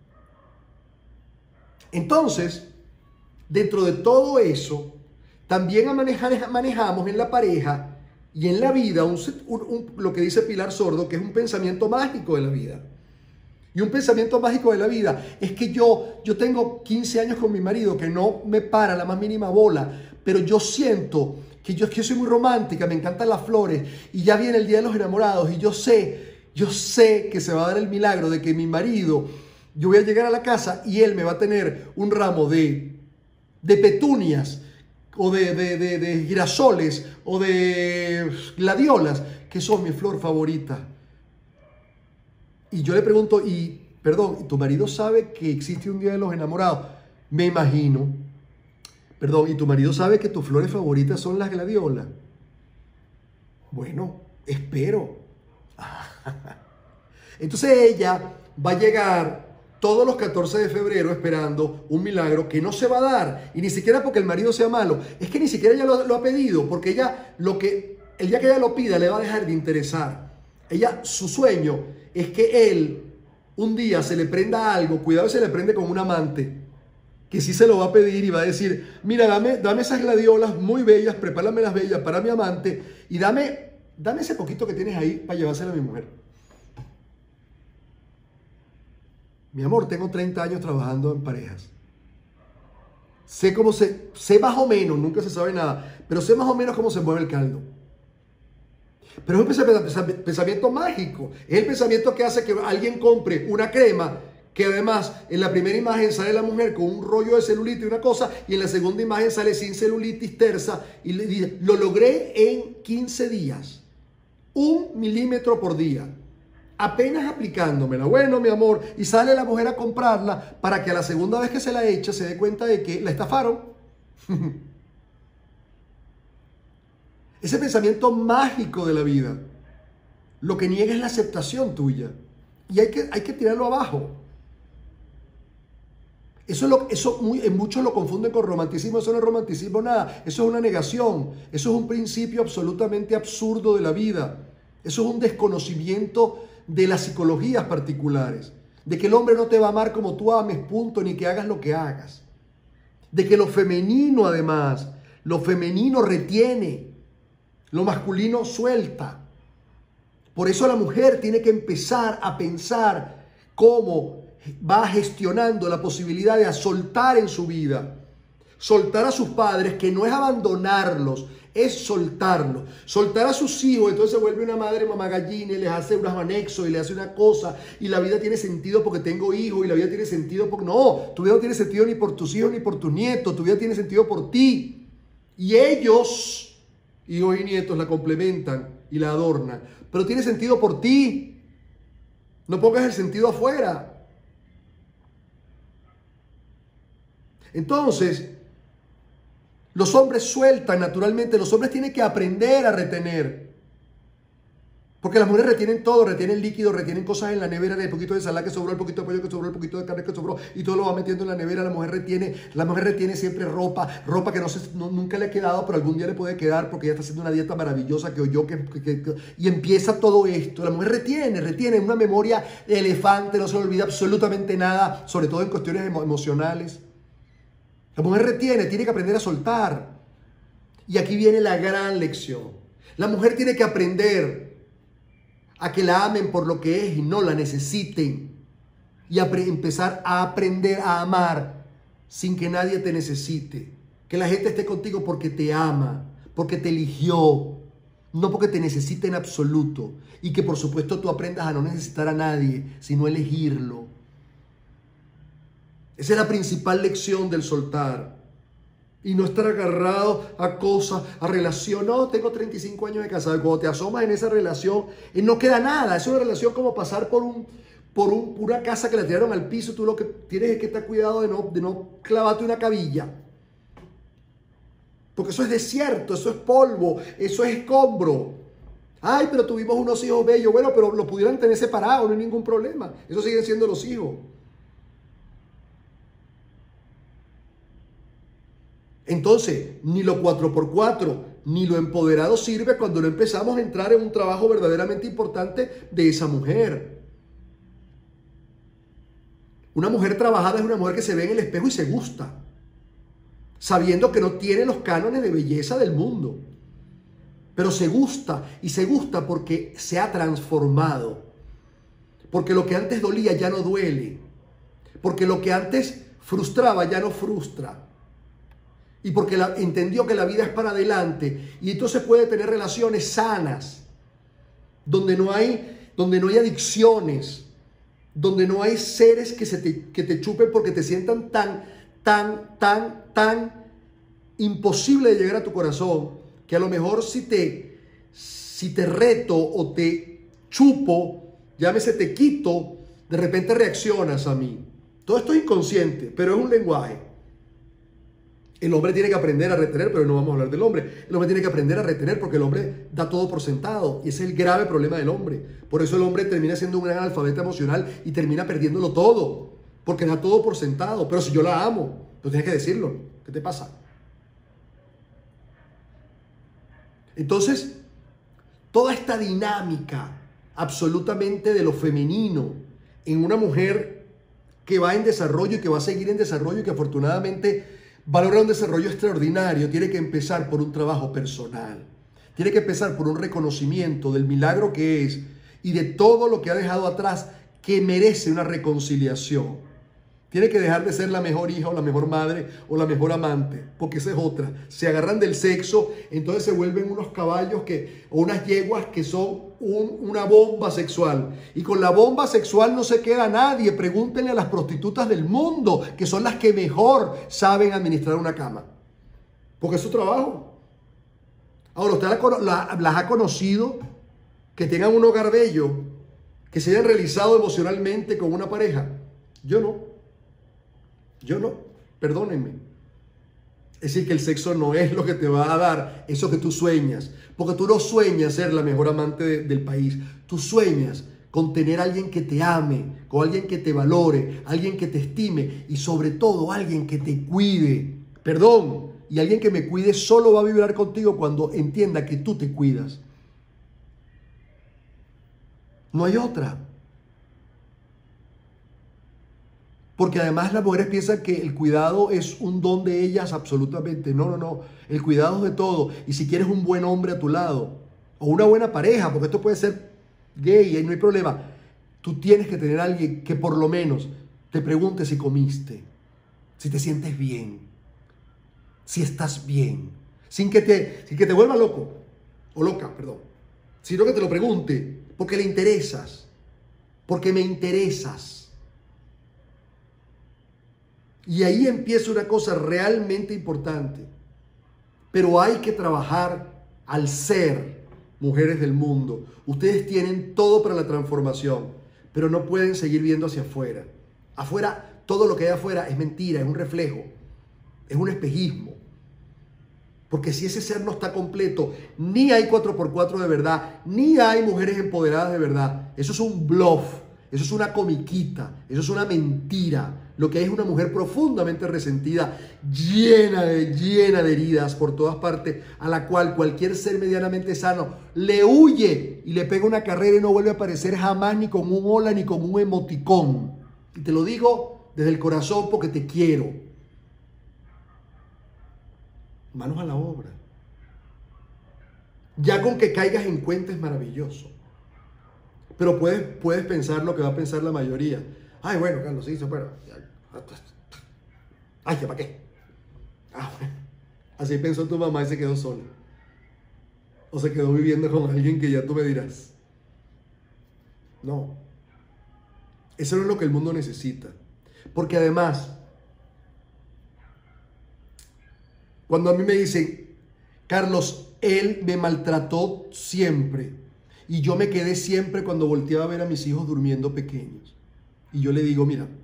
Entonces, dentro de todo eso, también manejamos en la pareja y en la vida lo que dice Pilar Sordo, que es un pensamiento mágico de la vida. Y un pensamiento mágico de la vida es que yo tengo 15 años con mi marido que no me para la más mínima bola, pero yo siento que yo soy muy romántica, me encantan las flores y ya viene el Día de los Enamorados y yo sé que se va a dar el milagro de que mi marido, yo voy a llegar a la casa y él me va a tener un ramo de petunias o de girasoles o de gladiolas, que son mi flor favorita. Y yo le pregunto, perdón, ¿tu marido sabe que existe un día de los enamorados? Me imagino. Perdón, ¿y tu marido sabe que tus flores favoritas son las gladiolas? Bueno, espero. Entonces ella va a llegar todos los 14 de febrero esperando un milagro que no se va a dar. Y ni siquiera porque el marido sea malo. Es que ni siquiera ella lo ha pedido. Porque ella, el día que ella lo pida, le va a dejar de interesar. Ella, su sueño es que él un día se le prenda algo. Cuidado, se le prende con un amante. Que sí se lo va a pedir y va a decir, mira, dame esas gladiolas muy bellas, prepárame las bellas para mi amante. Y dame ese poquito que tienes ahí para llevárselo a mi mujer. Mi amor, tengo 30 años trabajando en parejas. Sé más o menos, nunca se sabe nada, pero sé más o menos cómo se mueve el caldo. Pero es un pensamiento mágico. Es el pensamiento que hace que alguien compre una crema que además en la primera imagen sale la mujer con un rollo de celulitis y una cosa, y en la segunda imagen sale sin celulitis, tersa, y le dice, lo logré en 15 días. 1 milímetro por día. Apenas aplicándomela. Bueno, mi amor, y sale la mujer a comprarla para que a la segunda vez que se la echa se dé cuenta de que la estafaron. Ese pensamiento mágico de la vida lo que niega es la aceptación tuya. Y hay que tirarlo abajo. En muchos lo confunden con romanticismo. Eso no es romanticismo, nada. Eso es una negación. Eso es un principio absolutamente absurdo de la vida. Eso es un desconocimiento de las psicologías particulares, de que el hombre no te va a amar como tú ames, punto, ni que hagas lo que hagas, de que lo femenino además, lo femenino retiene, lo masculino suelta. Por eso la mujer tiene que empezar a pensar cómo va gestionando la posibilidad de soltar en su vida, soltar a sus padres, que no es abandonarlos, es soltarlo. Soltar a sus hijos, entonces se vuelve una madre mamá gallina y les hace unos anexos y le hace una cosa, y la vida tiene sentido porque tengo hijos, y la vida tiene sentido porque no, tu vida no tiene sentido ni por tus hijos ni por tus nietos, tu vida tiene sentido por ti. Y ellos, hijos y nietos, la complementan y la adornan, pero tiene sentido por ti. No pongas el sentido afuera. Entonces, los hombres sueltan naturalmente, los hombres tienen que aprender a retener. Porque las mujeres retienen todo, retienen líquido, retienen cosas en la nevera, el poquito de ensalada que sobró, el poquito de pollo que sobró, el poquito de carne que sobró, y todo lo va metiendo en la nevera. La mujer retiene siempre ropa que nunca le ha quedado, pero algún día le puede quedar porque ella está haciendo una dieta maravillosa que oyó y empieza todo esto. La mujer retiene una memoria de elefante, no se le olvida absolutamente nada, sobre todo en cuestiones emocionales. La mujer retiene, tiene que aprender a soltar. Y aquí viene la gran lección. La mujer tiene que aprender a que la amen por lo que es y no la necesiten. Y empezar a aprender a amar sin que nadie te necesite. Que la gente esté contigo porque te ama, porque te eligió, no porque te necesite en absoluto. Y que por supuesto tú aprendas a no necesitar a nadie, sino elegirlo. Esa es la principal lección del soltar. Y no estar agarrado a cosas, a relación. No, tengo 35 años de casado. Cuando te asomas en esa relación, no queda nada. Es una relación como pasar por una casa que la tiraron al piso. Tú lo que tienes es que estar cuidado de no clavarte una cabilla. Porque eso es desierto, eso es polvo, eso es escombro. Ay, pero tuvimos unos hijos bellos. Bueno, pero lo pudieran tener separados, no hay ningún problema. Esos siguen siendo los hijos. Entonces, ni lo 4x4, ni lo empoderado sirve cuando no empezamos a entrar en un trabajo verdaderamente importante de esa mujer. Una mujer trabajada es una mujer que se ve en el espejo y se gusta, sabiendo que no tiene los cánones de belleza del mundo, pero se gusta, y se gusta porque se ha transformado, porque lo que antes dolía ya no duele, porque lo que antes frustraba ya no frustra. Y porque entendió que la vida es para adelante. Y entonces puede tener relaciones sanas. Donde no hay adicciones. Donde no hay seres que te chupen porque te sientan tan imposible de llegar a tu corazón, que a lo mejor si te reto o te chupo, llámese te quito, de repente reaccionas a mí. Todo esto es inconsciente, pero es un lenguaje. El hombre tiene que aprender a retener, pero no vamos a hablar del hombre. El hombre tiene que aprender a retener porque el hombre da todo por sentado. Y ese es el grave problema del hombre. Por eso el hombre termina siendo un gran analfabeta emocional y termina perdiéndolo todo. Porque da todo por sentado. Pero si yo la amo, tú tienes que decirlo. ¿Qué te pasa? Entonces, toda esta dinámica absolutamente de lo femenino en una mujer que va en desarrollo y que va a seguir en desarrollo y que afortunadamente va a lograr un desarrollo extraordinario, tiene que empezar por un trabajo personal. Tiene que empezar por un reconocimiento del milagro que es y de todo lo que ha dejado atrás que merece una reconciliación. Tiene que dejar de ser la mejor hija o la mejor madre o la mejor amante, porque esa es otra. Se agarran del sexo, entonces se vuelven unos caballos o unas yeguas que son una bomba sexual. Y con la bomba sexual no se queda nadie. Pregúntenle a las prostitutas del mundo, que son las que mejor saben administrar una cama, porque es su trabajo. Ahora, ¿usted las ha conocido que tengan un hogar bello, que se hayan realizado emocionalmente con una pareja? Yo no. Yo no, perdónenme. Es decir, que el sexo no es lo que te va a dar eso que tú sueñas. Porque tú no sueñas ser la mejor amante del país. Tú sueñas con tener a alguien que te ame, con alguien que te valore, alguien que te estime y sobre todo alguien que te cuide. Perdón, y alguien que me cuide solo va a vibrar contigo cuando entienda que tú te cuidas. No hay otra. Porque además las mujeres piensan que el cuidado es un don de ellas absolutamente. No. El cuidado es de todo. Y si quieres un buen hombre a tu lado, o una buena pareja, porque esto puede ser gay, y no hay problema, tú tienes que tener a alguien que por lo menos te pregunte si comiste, si te sientes bien, si estás bien, sin que te vuelva loco, o loca, perdón, sino que te lo pregunte, porque le interesas, porque me interesas. Y ahí empieza una cosa realmente importante. Pero hay que trabajar al ser mujeres del mundo. Ustedes tienen todo para la transformación, pero no pueden seguir viendo hacia afuera. Afuera, todo lo que hay afuera es mentira, es un reflejo, es un espejismo. Porque si ese ser no está completo, ni hay 4x4 de verdad, ni hay mujeres empoderadas de verdad. Eso es un bluff, eso es una comiquita, eso es una mentira. Lo que hay es una mujer profundamente resentida, llena de heridas por todas partes, a la cual cualquier ser medianamente sano le huye y le pega una carrera y no vuelve a aparecer jamás ni con un hola ni con un emoticón. Y te lo digo desde el corazón porque te quiero. Manos a la obra. Ya con que caigas en cuenta es maravilloso. Pero puedes pensar lo que va a pensar la mayoría. Ay, bueno, Carlos, sí, pero... Ay, ¿para qué? Bueno. Así pensó tu mamá y se quedó sola. O se quedó viviendo con alguien que ya tú me dirás. No. Eso no es lo que el mundo necesita. Porque además, cuando a mí me dicen, Carlos, él me maltrató siempre. Y yo me quedé siempre cuando volteaba a ver a mis hijos durmiendo pequeños. Y yo le digo, mira,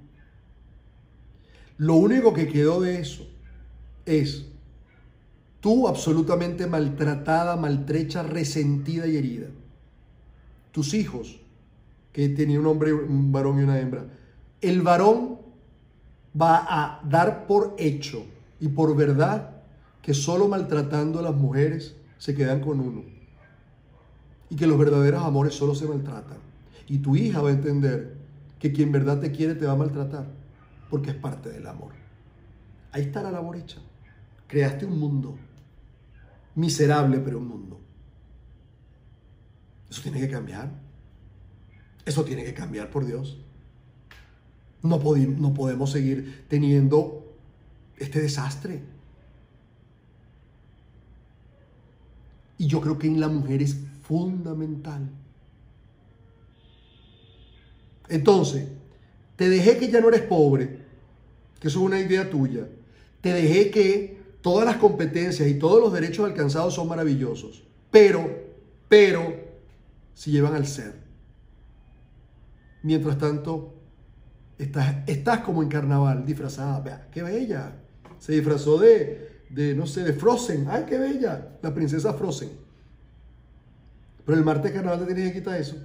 lo único que quedó de eso es tú absolutamente maltratada, maltrecha, resentida y herida. Tus hijos, que tenía un hombre, un varón y una hembra. El varón va a dar por hecho y por verdad que solo maltratando a las mujeres se quedan con uno. Y que los verdaderos amores solo se maltratan. Y tu hija va a entender que quien en verdad te quiere te va a maltratar. Porque es parte del amor. Ahí está la labor hecha. Creaste un mundo. Miserable, pero un mundo. Eso tiene que cambiar. Eso tiene que cambiar, por Dios. No podemos seguir teniendo este desastre. Y yo creo que en la mujer es fundamental. Entonces, te dejé que ya no eres pobre, que eso es una idea tuya. Te dejé que todas las competencias y todos los derechos alcanzados son maravillosos, pero, si llevan al ser. Mientras tanto, estás como en carnaval, disfrazada. Vea, qué bella. Se disfrazó no sé, de Frozen. ¡Ay, qué bella! La princesa Frozen. Pero el martes de carnaval te tienes que quitar eso.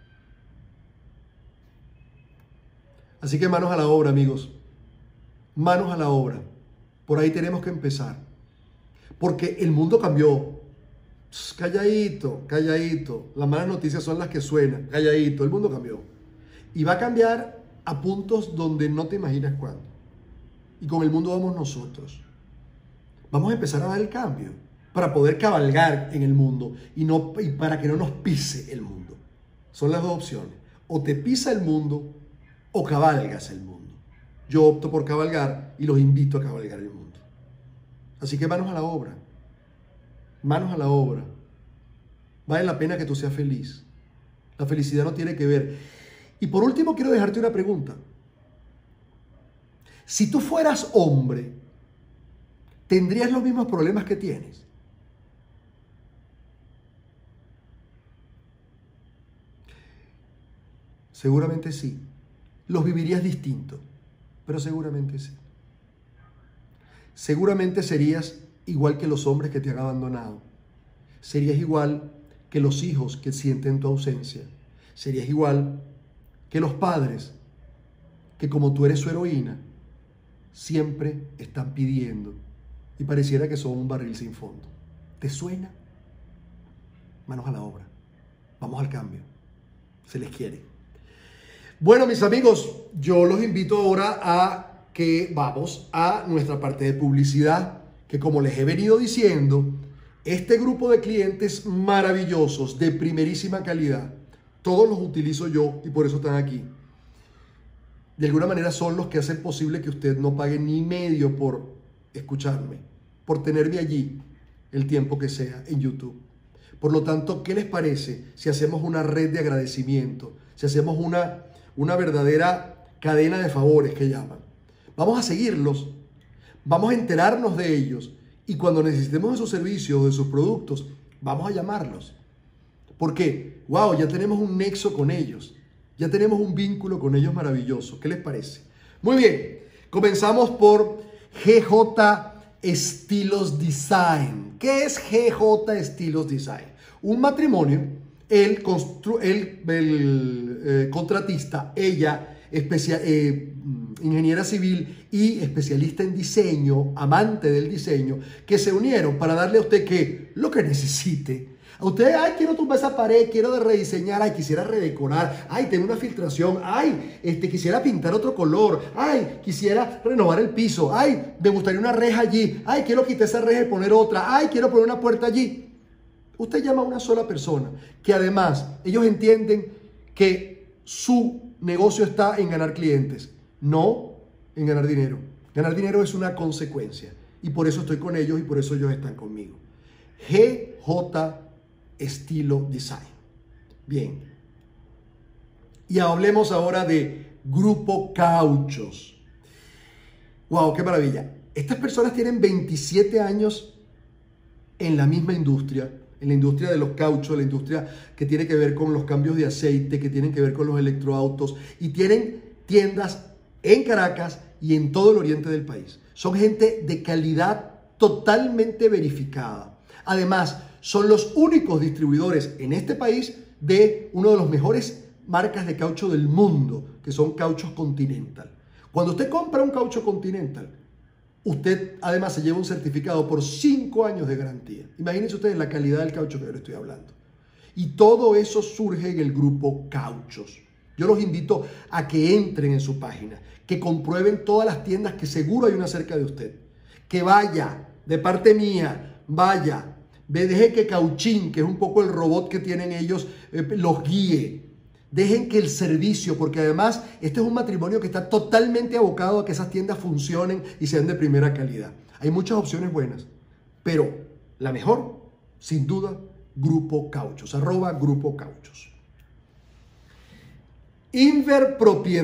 Así que manos a la obra, amigos. Manos a la obra. Por ahí tenemos que empezar. Porque el mundo cambió. Calladito, calladito. Las malas noticias son las que suenan. Calladito, el mundo cambió. Y va a cambiar a puntos donde no te imaginas cuándo. Y con el mundo vamos nosotros. Vamos a empezar a dar el cambio para poder cabalgar en el mundo y para que no nos pise el mundo. Son las dos opciones. O te pisa el mundo o cabalgas el mundo. Yo opto por cabalgar y los invito a cabalgar el mundo. Así que manos a la obra. Manos a la obra. Vale la pena que tú seas feliz. La felicidad no tiene que ver. Y por último quiero dejarte una pregunta. Si tú fueras hombre, ¿tendrías los mismos problemas que tienes? Seguramente sí. Los vivirías distinto, pero seguramente sí. Seguramente serías igual que los hombres que te han abandonado. Serías igual que los hijos que sienten tu ausencia. Serías igual que los padres que, como tú eres su heroína, siempre están pidiendo y pareciera que son un barril sin fondo. ¿Te suena? Manos a la obra. Vamos al cambio. Se les quiere. Bueno, mis amigos, yo los invito ahora a que vamos a nuestra parte de publicidad, que como les he venido diciendo, este grupo de clientes maravillosos, de primerísima calidad, todos los utilizo yo y por eso están aquí. De alguna manera son los que hacen posible que usted no pague ni medio por escucharme, por tenerme allí el tiempo que sea en YouTube. Por lo tanto, ¿qué les parece si hacemos una red de agradecimiento? Si hacemos una verdadera cadena de favores que llaman. Vamos a seguirlos, vamos a enterarnos de ellos y cuando necesitemos de sus servicios o de sus productos, vamos a llamarlos. Porque, wow, ya tenemos un nexo con ellos. Ya tenemos un vínculo con ellos maravilloso. ¿Qué les parece? Muy bien. Comenzamos por GJ Estilos Design. ¿Qué es GJ Estilos Design? Un matrimonio, el contratista, ella, ingeniera civil y especialista en diseño, amante del diseño, que se unieron para darle a usted lo que necesite. A usted, ay, quiero tumbar esa pared, quiero rediseñar, ay, quisiera redecorar, ay, tengo una filtración, ay, quisiera pintar otro color, ay, quisiera renovar el piso, ay, me gustaría una reja allí, ay, quiero quitar esa reja y poner otra, ay, quiero poner una puerta allí. Usted llama a una sola persona, que además ellos entienden que su negocio está en ganar clientes, no en ganar dinero. Ganar dinero es una consecuencia y por eso estoy con ellos y por eso ellos están conmigo. GJ Estilo Design. Bien. Y hablemos ahora de Grupo Cauchos. Wow, qué maravilla. Estas personas tienen 27 años en la misma industria, en la industria de los cauchos, la industria que tiene que ver con los cambios de aceite, que tienen que ver con los electroautos, y tienen tiendas en Caracas y en todo el oriente del país. Son gente de calidad totalmente verificada. Además, son los únicos distribuidores en este país de uno de los mejores marcas de caucho del mundo, que son Cauchos Continental. Cuando usted compra un caucho Continental, usted además se lleva un certificado por 5 años de garantía. Imagínense ustedes la calidad del caucho que yo le estoy hablando. Y todo eso surge en el Grupo Cauchos. Yo los invito a que entren en su página, que comprueben todas las tiendas que seguro hay una cerca de usted. Que vaya, de parte mía, vaya. Deje que Cauchín, que es un poco el robot que tienen ellos, los guíe. Dejen que el servicio, porque además este es un matrimonio que está totalmente abocado a que esas tiendas funcionen y sean de primera calidad. Hay muchas opciones buenas, pero la mejor, sin duda, Grupo Cauchos, @Grupo Cauchos. Inver Propiedad.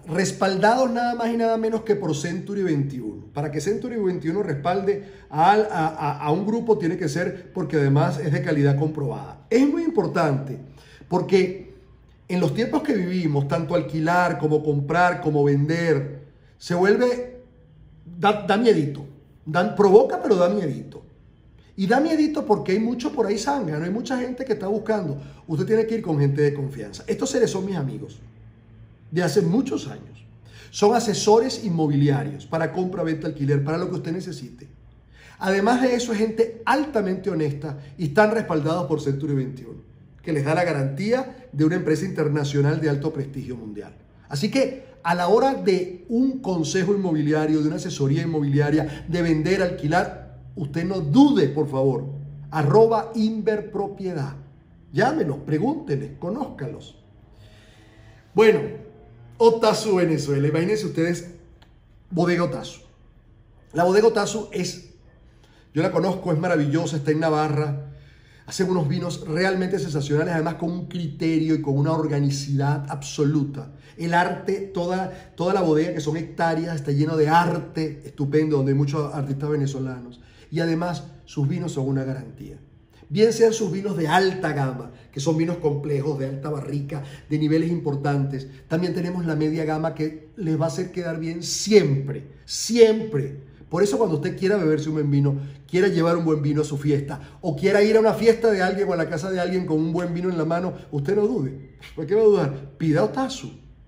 respaldados nada más y nada menos que por Century 21. Para que Century 21 respalde a un grupo tiene que ser porque además es de calidad comprobada. Es muy importante porque en los tiempos que vivimos, tanto alquilar como comprar como vender, se vuelve, da miedito. Provoca, pero da miedito. Y da miedito porque hay mucho por ahí zángano, hay mucha gente que está buscando. Usted tiene que ir con gente de confianza. Estos seres son mis amigos de hace muchos años. Son asesores inmobiliarios para compra, venta, alquiler, para lo que usted necesite. Además de eso, es gente altamente honesta y están respaldados por Century 21, que les da la garantía de una empresa internacional de alto prestigio mundial. Así que a la hora de un consejo inmobiliario, de una asesoría inmobiliaria, de vender, alquilar, usted no dude, por favor. @inverpropiedad. Llámenos, pregúntenles, conózcalos. Bueno, Otazu Venezuela. Imagínense ustedes, Bodega Otazu. La Bodega Otazu yo la conozco, es maravillosa, está en Navarra. Hacen unos vinos realmente sensacionales, además con un criterio y con una organicidad absoluta. El arte, toda la bodega, que son hectáreas, está lleno de arte estupendo, donde hay muchos artistas venezolanos. Y además, sus vinos son una garantía. Bien sean sus vinos de alta gama, que son vinos complejos, de alta barrica, de niveles importantes. También tenemos la media gama que les va a hacer quedar bien siempre, siempre. Por eso cuando usted quiera beberse un buen vino, quiera llevar un buen vino a su fiesta, o quiera ir a una fiesta de alguien o a la casa de alguien con un buen vino en la mano, usted no dude. ¿Por qué va a dudar? Pida Otazu.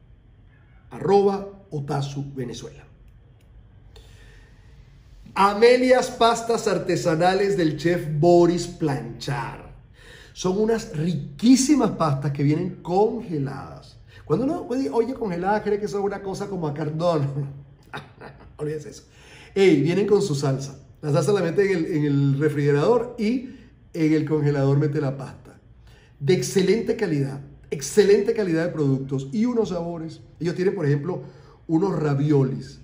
@Otazu Venezuela. Amelias pastas artesanales del chef Boris Planchar. Son unas riquísimas pastas que vienen congeladas. Cuando uno oye congeladas, cree que son una cosa como a cardón. Olvídese eso. Vienen con su salsa. La salsa la mete en el refrigerador y en el congelador mete la pasta. De excelente calidad de productos y unos sabores. Ellos tienen, por ejemplo, unos raviolis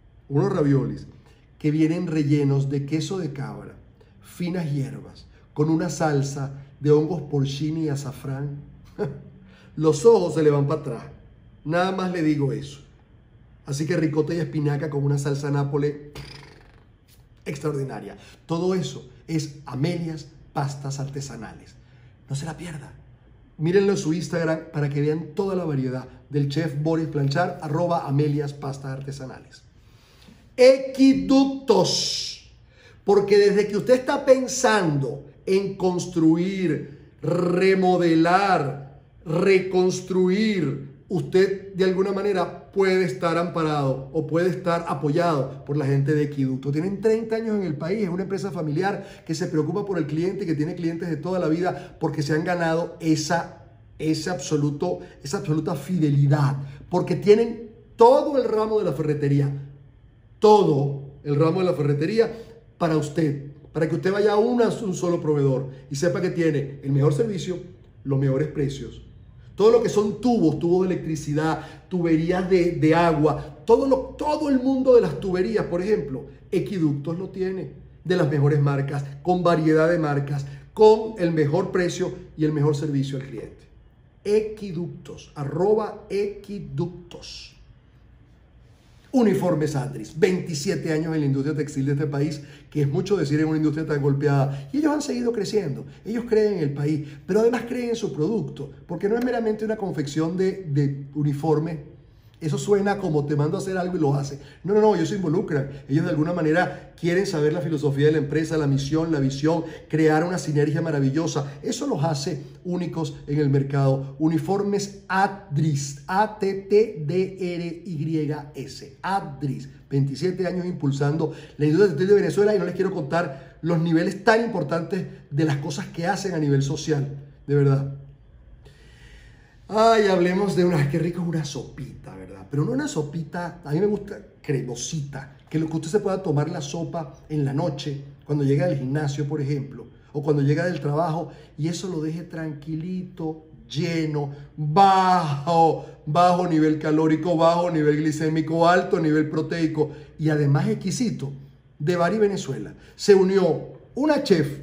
que vienen rellenos de queso de cabra, finas hierbas, con una salsa de hongos porcini y azafrán. Los ojos se le van para atrás. Nada más le digo eso. Así que ricota y espinaca con una salsa nápole extraordinaria. Todo eso es Amelias Pastas Artesanales. No se la pierda. Mírenlo en su Instagram para que vean toda la variedad del chef Boris Planchar, @Amelias Pastas Artesanales. Equiductos. Porque desde que usted está pensando en construir, remodelar, reconstruir, usted de alguna manera puede estar amparado o puede estar apoyado por la gente de Equiducto. Tienen 30 años en el país, es una empresa familiar que se preocupa por el cliente, que tiene clientes de toda la vida porque se han ganado esa absoluta fidelidad, porque tienen todo el ramo de la ferretería, para usted, para que usted vaya a un solo proveedor y sepa que tiene el mejor servicio, los mejores precios. Todo lo que son tubos de electricidad, tuberías de agua, todo el mundo de las tuberías, por ejemplo, Equiductos lo tiene, de las mejores marcas, con variedad de marcas, con el mejor precio y el mejor servicio al cliente. Equiductos, @Equiductos. Uniformes Adris, 27 años en la industria textil de este país, que es mucho decir en una industria tan golpeada. Y ellos han seguido creciendo, ellos creen en el país, pero además creen en su producto, porque no es meramente una confección de uniforme. Eso suena como te mando a hacer algo y lo hace. No, ellos se involucran. Ellos de alguna manera quieren saber la filosofía de la empresa, la misión, la visión, crear una sinergia maravillosa. Eso los hace únicos en el mercado. Uniformes Adris, ATTDRYS, Adris. 27 años impulsando la industria textil de Venezuela y no les quiero contar los niveles tan importantes de las cosas que hacen a nivel social, de verdad. Ay, hablemos de qué rico es una sopita, ¿verdad? Pero no una sopita, a mí me gusta cremosita, que usted se pueda tomar la sopa en la noche, cuando llega del gimnasio, por ejemplo, o cuando llega del trabajo, y eso lo deje tranquilito, lleno, bajo nivel calórico, bajo nivel glicémico, alto nivel proteico, y además exquisito. De Bari, Venezuela, se unió una chef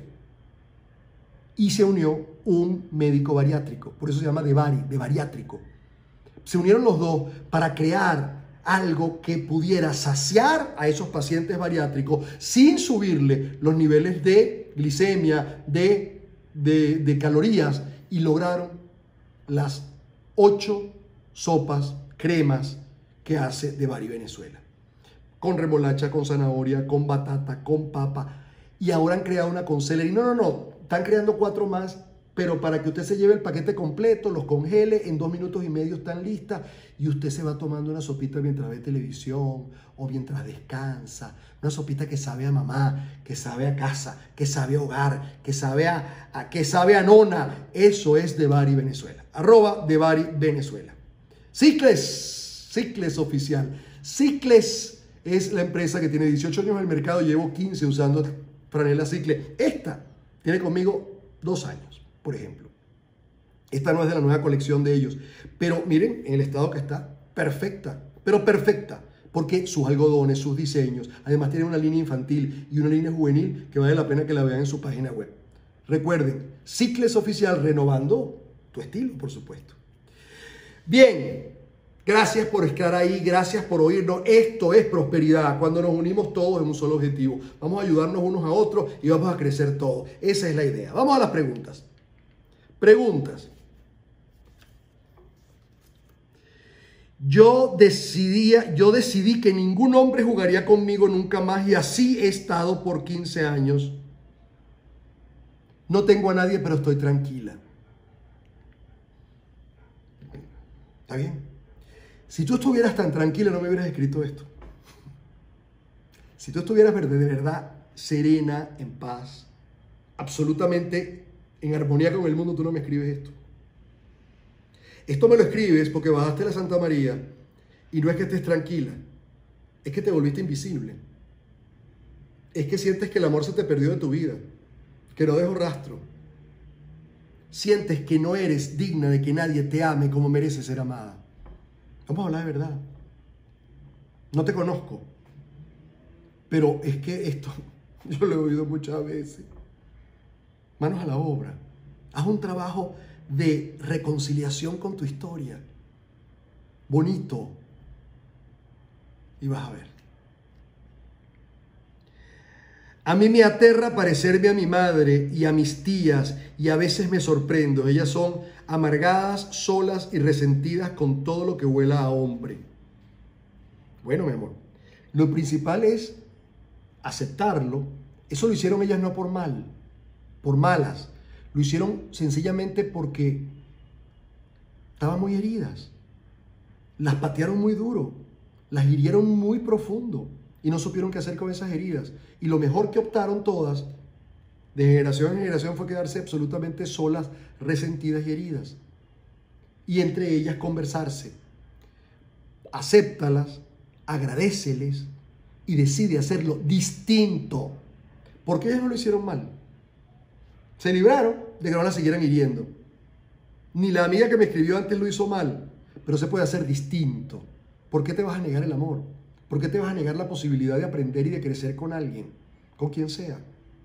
y se unió un médico bariátrico, por eso se llama de Bari, de bariátrico, se unieron los dos para crear algo que pudiera saciar a esos pacientes bariátricos sin subirle los niveles de glicemia, de calorías, y lograron las 8 sopas, cremas que hace de Bari Venezuela. Con remolacha, con zanahoria, con batata, con papa. Y ahora han creado una con celery. No. Están creando 4 más, pero para que usted se lleve el paquete completo, los congele, en 2 minutos y medio están listas y usted se va tomando una sopita mientras ve televisión o mientras descansa. Una sopita que sabe a mamá, que sabe a casa, que sabe a hogar, que sabe a nona. Eso es de Bari Venezuela. @ de Bari Venezuela. Cicles oficial. Cicles es la empresa que tiene 18 años en el mercado. Llevo 15 usando franela Cicle. Esta tiene conmigo 2 años, por ejemplo. Esta no es de la nueva colección de ellos. Pero miren en el estado que está. Perfecta, pero perfecta. Porque sus algodones, sus diseños, además tiene una línea infantil y una línea juvenil que vale la pena que la vean en su página web. Recuerden, Cicles Oficial, renovando tu estilo, por supuesto. Bien, gracias por estar ahí, gracias por oírnos. Esto es prosperidad, cuando nos unimos todos en un solo objetivo. Vamos a ayudarnos unos a otros y vamos a crecer todos. Esa es la idea. Vamos a las preguntas. Preguntas. Yo decidí que ningún hombre jugaría conmigo nunca más y así he estado por 15 años. No tengo a nadie, pero estoy tranquila. ¿Está bien? Si tú estuvieras tan tranquila, no me hubieras escrito esto. Si tú estuvieras de verdad serena, en paz, absolutamente en armonía con el mundo, tú no me escribes esto. Esto me lo escribes porque bajaste a la Santa María y no es que estés tranquila, es que te volviste invisible. Es que sientes que el amor se te perdió de tu vida, que no dejó rastro. Sientes que no eres digna de que nadie te ame como mereces ser amada. Vamos a hablar de verdad. No te conozco, pero es que esto yo lo he oído muchas veces. Manos a la obra. Haz un trabajo de reconciliación con tu historia. Bonito. Y vas a ver. A mí me aterra parecerme a mi madre y a mis tías y a veces me sorprendo. Ellas son amargadas, solas y resentidas con todo lo que huela a hombre. Bueno, mi amor, lo principal es aceptarlo. Eso lo hicieron ellas no por mal, por malas. Lo hicieron sencillamente porque estaban muy heridas. Las patearon muy duro, las hirieron muy profundo y no supieron qué hacer con esas heridas. Y lo mejor que optaron todas, de generación en generación, fue quedarse absolutamente solas, resentidas y heridas. Y entre ellas conversarse. Acéptalas, agradéceles y decide hacerlo distinto. Porque ellas no lo hicieron mal. Se libraron de que no la siguieran hiriendo. Ni la amiga que me escribió antes lo hizo mal, pero se puede hacer distinto. ¿Por qué te vas a negar el amor? ¿Por qué te vas a negar la posibilidad de aprender y de crecer con alguien? Con quien sea.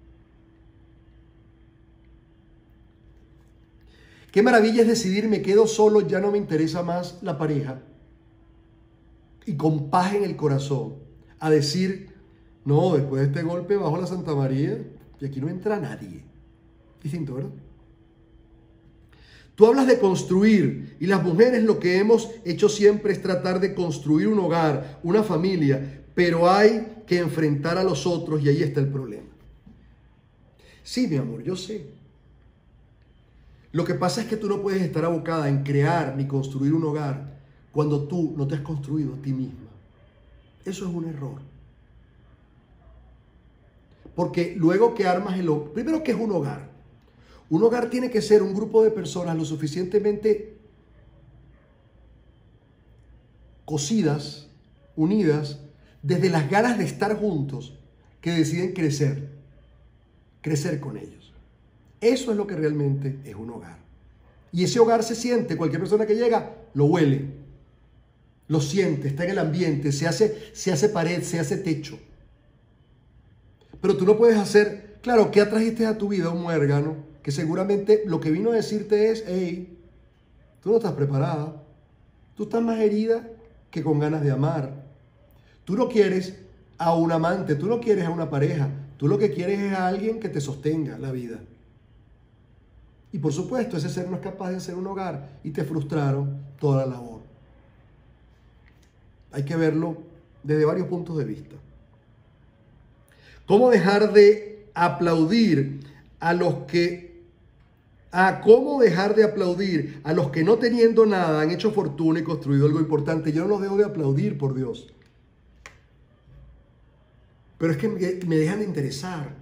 Qué maravilla es decidir, me quedo solo, ya no me interesa más la pareja. Y con paz en el corazón, a decir, no, después de este golpe bajo la Santa María y aquí no entra nadie. Distinto, ¿verdad? Tú hablas de construir y las mujeres lo que hemos hecho siempre es tratar de construir un hogar, una familia, pero hay que enfrentar a los otros y ahí está el problema. Sí, mi amor, yo sé. Lo que pasa es que tú no puedes estar abocada en crear ni construir un hogar cuando tú no te has construido a ti misma. Eso es un error. Porque luego que armas el hogar, primero, ¿qué es un hogar? Un hogar tiene que ser un grupo de personas lo suficientemente cosidas, unidas, desde las ganas de estar juntos, que deciden crecer con ellos. Eso es lo que realmente es un hogar. Y ese hogar se siente, cualquier persona que llega lo huele, lo siente, está en el ambiente, se hace pared, se hace techo. Pero tú no puedes hacer, claro, ¿qué atrajiste a tu vida? Un muérgano que seguramente lo que vino a decirte es, hey, tú no estás preparada, Tú estás más herida que con ganas de amar. Tú no quieres a un amante, tú no quieres a una pareja. Tú lo que quieres es a alguien que te sostenga la vida. Y por supuesto, ese ser no es capaz de hacer un hogar y te frustraron toda la labor. Hay que verlo desde varios puntos de vista. ¿Cómo dejar de aplaudir a los que... ¿Cómo dejar de aplaudir a los que no teniendo nada han hecho fortuna y construido algo importante? Yo no los dejo de aplaudir, por Dios. Pero es que me dejan de interesar.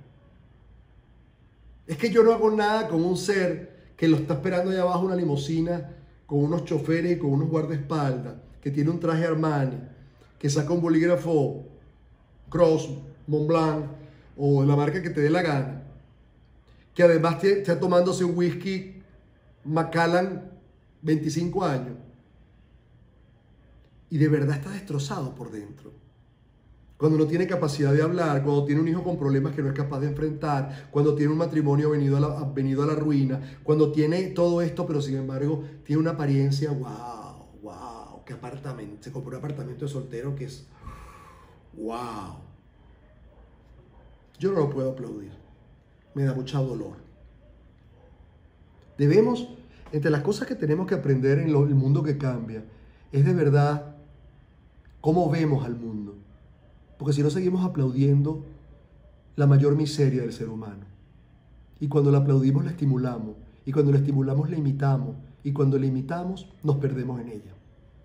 Es que yo no hago nada con un ser que lo está esperando allá abajo una limusina con unos choferes y con unos guardaespaldas, que tiene un traje Armani, que saca un bolígrafo Cross, Montblanc o la marca que te dé la gana, que además está tomándose un whisky Macallan 25 años y de verdad está destrozado por dentro. Cuando no tiene capacidad de hablar, cuando tiene un hijo con problemas que no es capaz de enfrentar, cuando tiene un matrimonio venido a la ruina, cuando tiene todo esto, pero sin embargo tiene una apariencia, wow, qué apartamento, se compró un apartamento de soltero que es, wow. Yo no lo puedo aplaudir, me da mucho dolor. Debemos, entre las cosas que tenemos que aprender en el mundo que cambia, es de verdad cómo vemos al mundo. Porque si no seguimos aplaudiendo la mayor miseria del ser humano. Y cuando la aplaudimos la estimulamos. Y cuando la estimulamos la imitamos. Y cuando la imitamos nos perdemos en ella.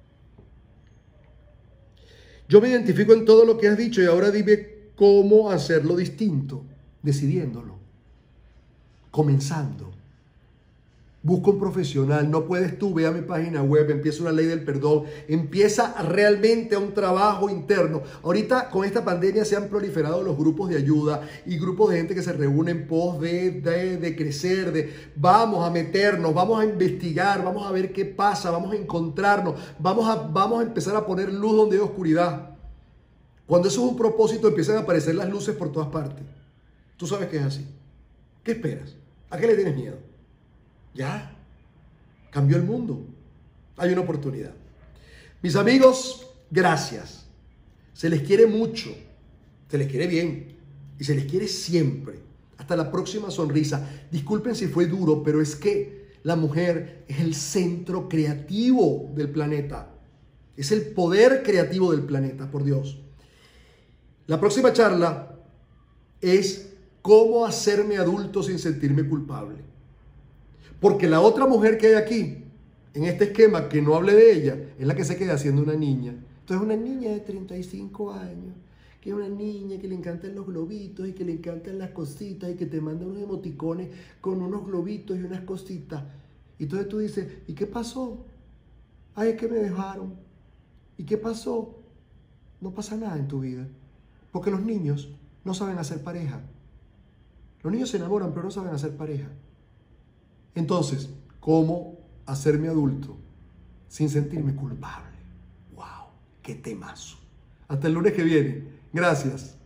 Yo me identifico en todo lo que has dicho y ahora dime cómo hacerlo distinto. Decidiéndolo. Comenzando. Busca un profesional, no puedes tú, ve a mi página web, empieza una ley del perdón, empieza realmente un trabajo interno. Ahorita con esta pandemia se han proliferado los grupos de ayuda y grupos de gente que se reúnen en pos de crecer, vamos a meternos, vamos a investigar, vamos a ver qué pasa, vamos a encontrarnos, vamos a empezar a poner luz donde hay oscuridad. Cuando eso es un propósito empiezan a aparecer las luces por todas partes. Tú sabes que es así. ¿Qué esperas? ¿A qué le tienes miedo? Ya, cambió el mundo. Hay una oportunidad. Mis amigos, gracias. Se les quiere mucho, se les quiere bien y se les quiere siempre. Hasta la próxima sonrisa. Disculpen si fue duro, pero es que la mujer es el centro creativo del planeta. Es el poder creativo del planeta, por Dios. La próxima charla es cómo hacerme adulto sin sentirme culpable. Porque la otra mujer que hay aquí, en este esquema, que no hable de ella, es la que se queda siendo una niña. Entonces una niña de 35 años, que es una niña que le encantan los globitos y que le encantan las cositas y que te manda unos emoticones con unos globitos y unas cositas. Y entonces tú dices, ¿y qué pasó? Ay, es que me dejaron. ¿Y qué pasó? No pasa nada en tu vida. Porque los niños no saben hacer pareja. Los niños se enamoran, pero no saben hacer pareja. Entonces, ¿cómo hacerme adulto sin sentirme culpable? ¡Wow! ¡Qué temazo! Hasta el lunes que viene. Gracias.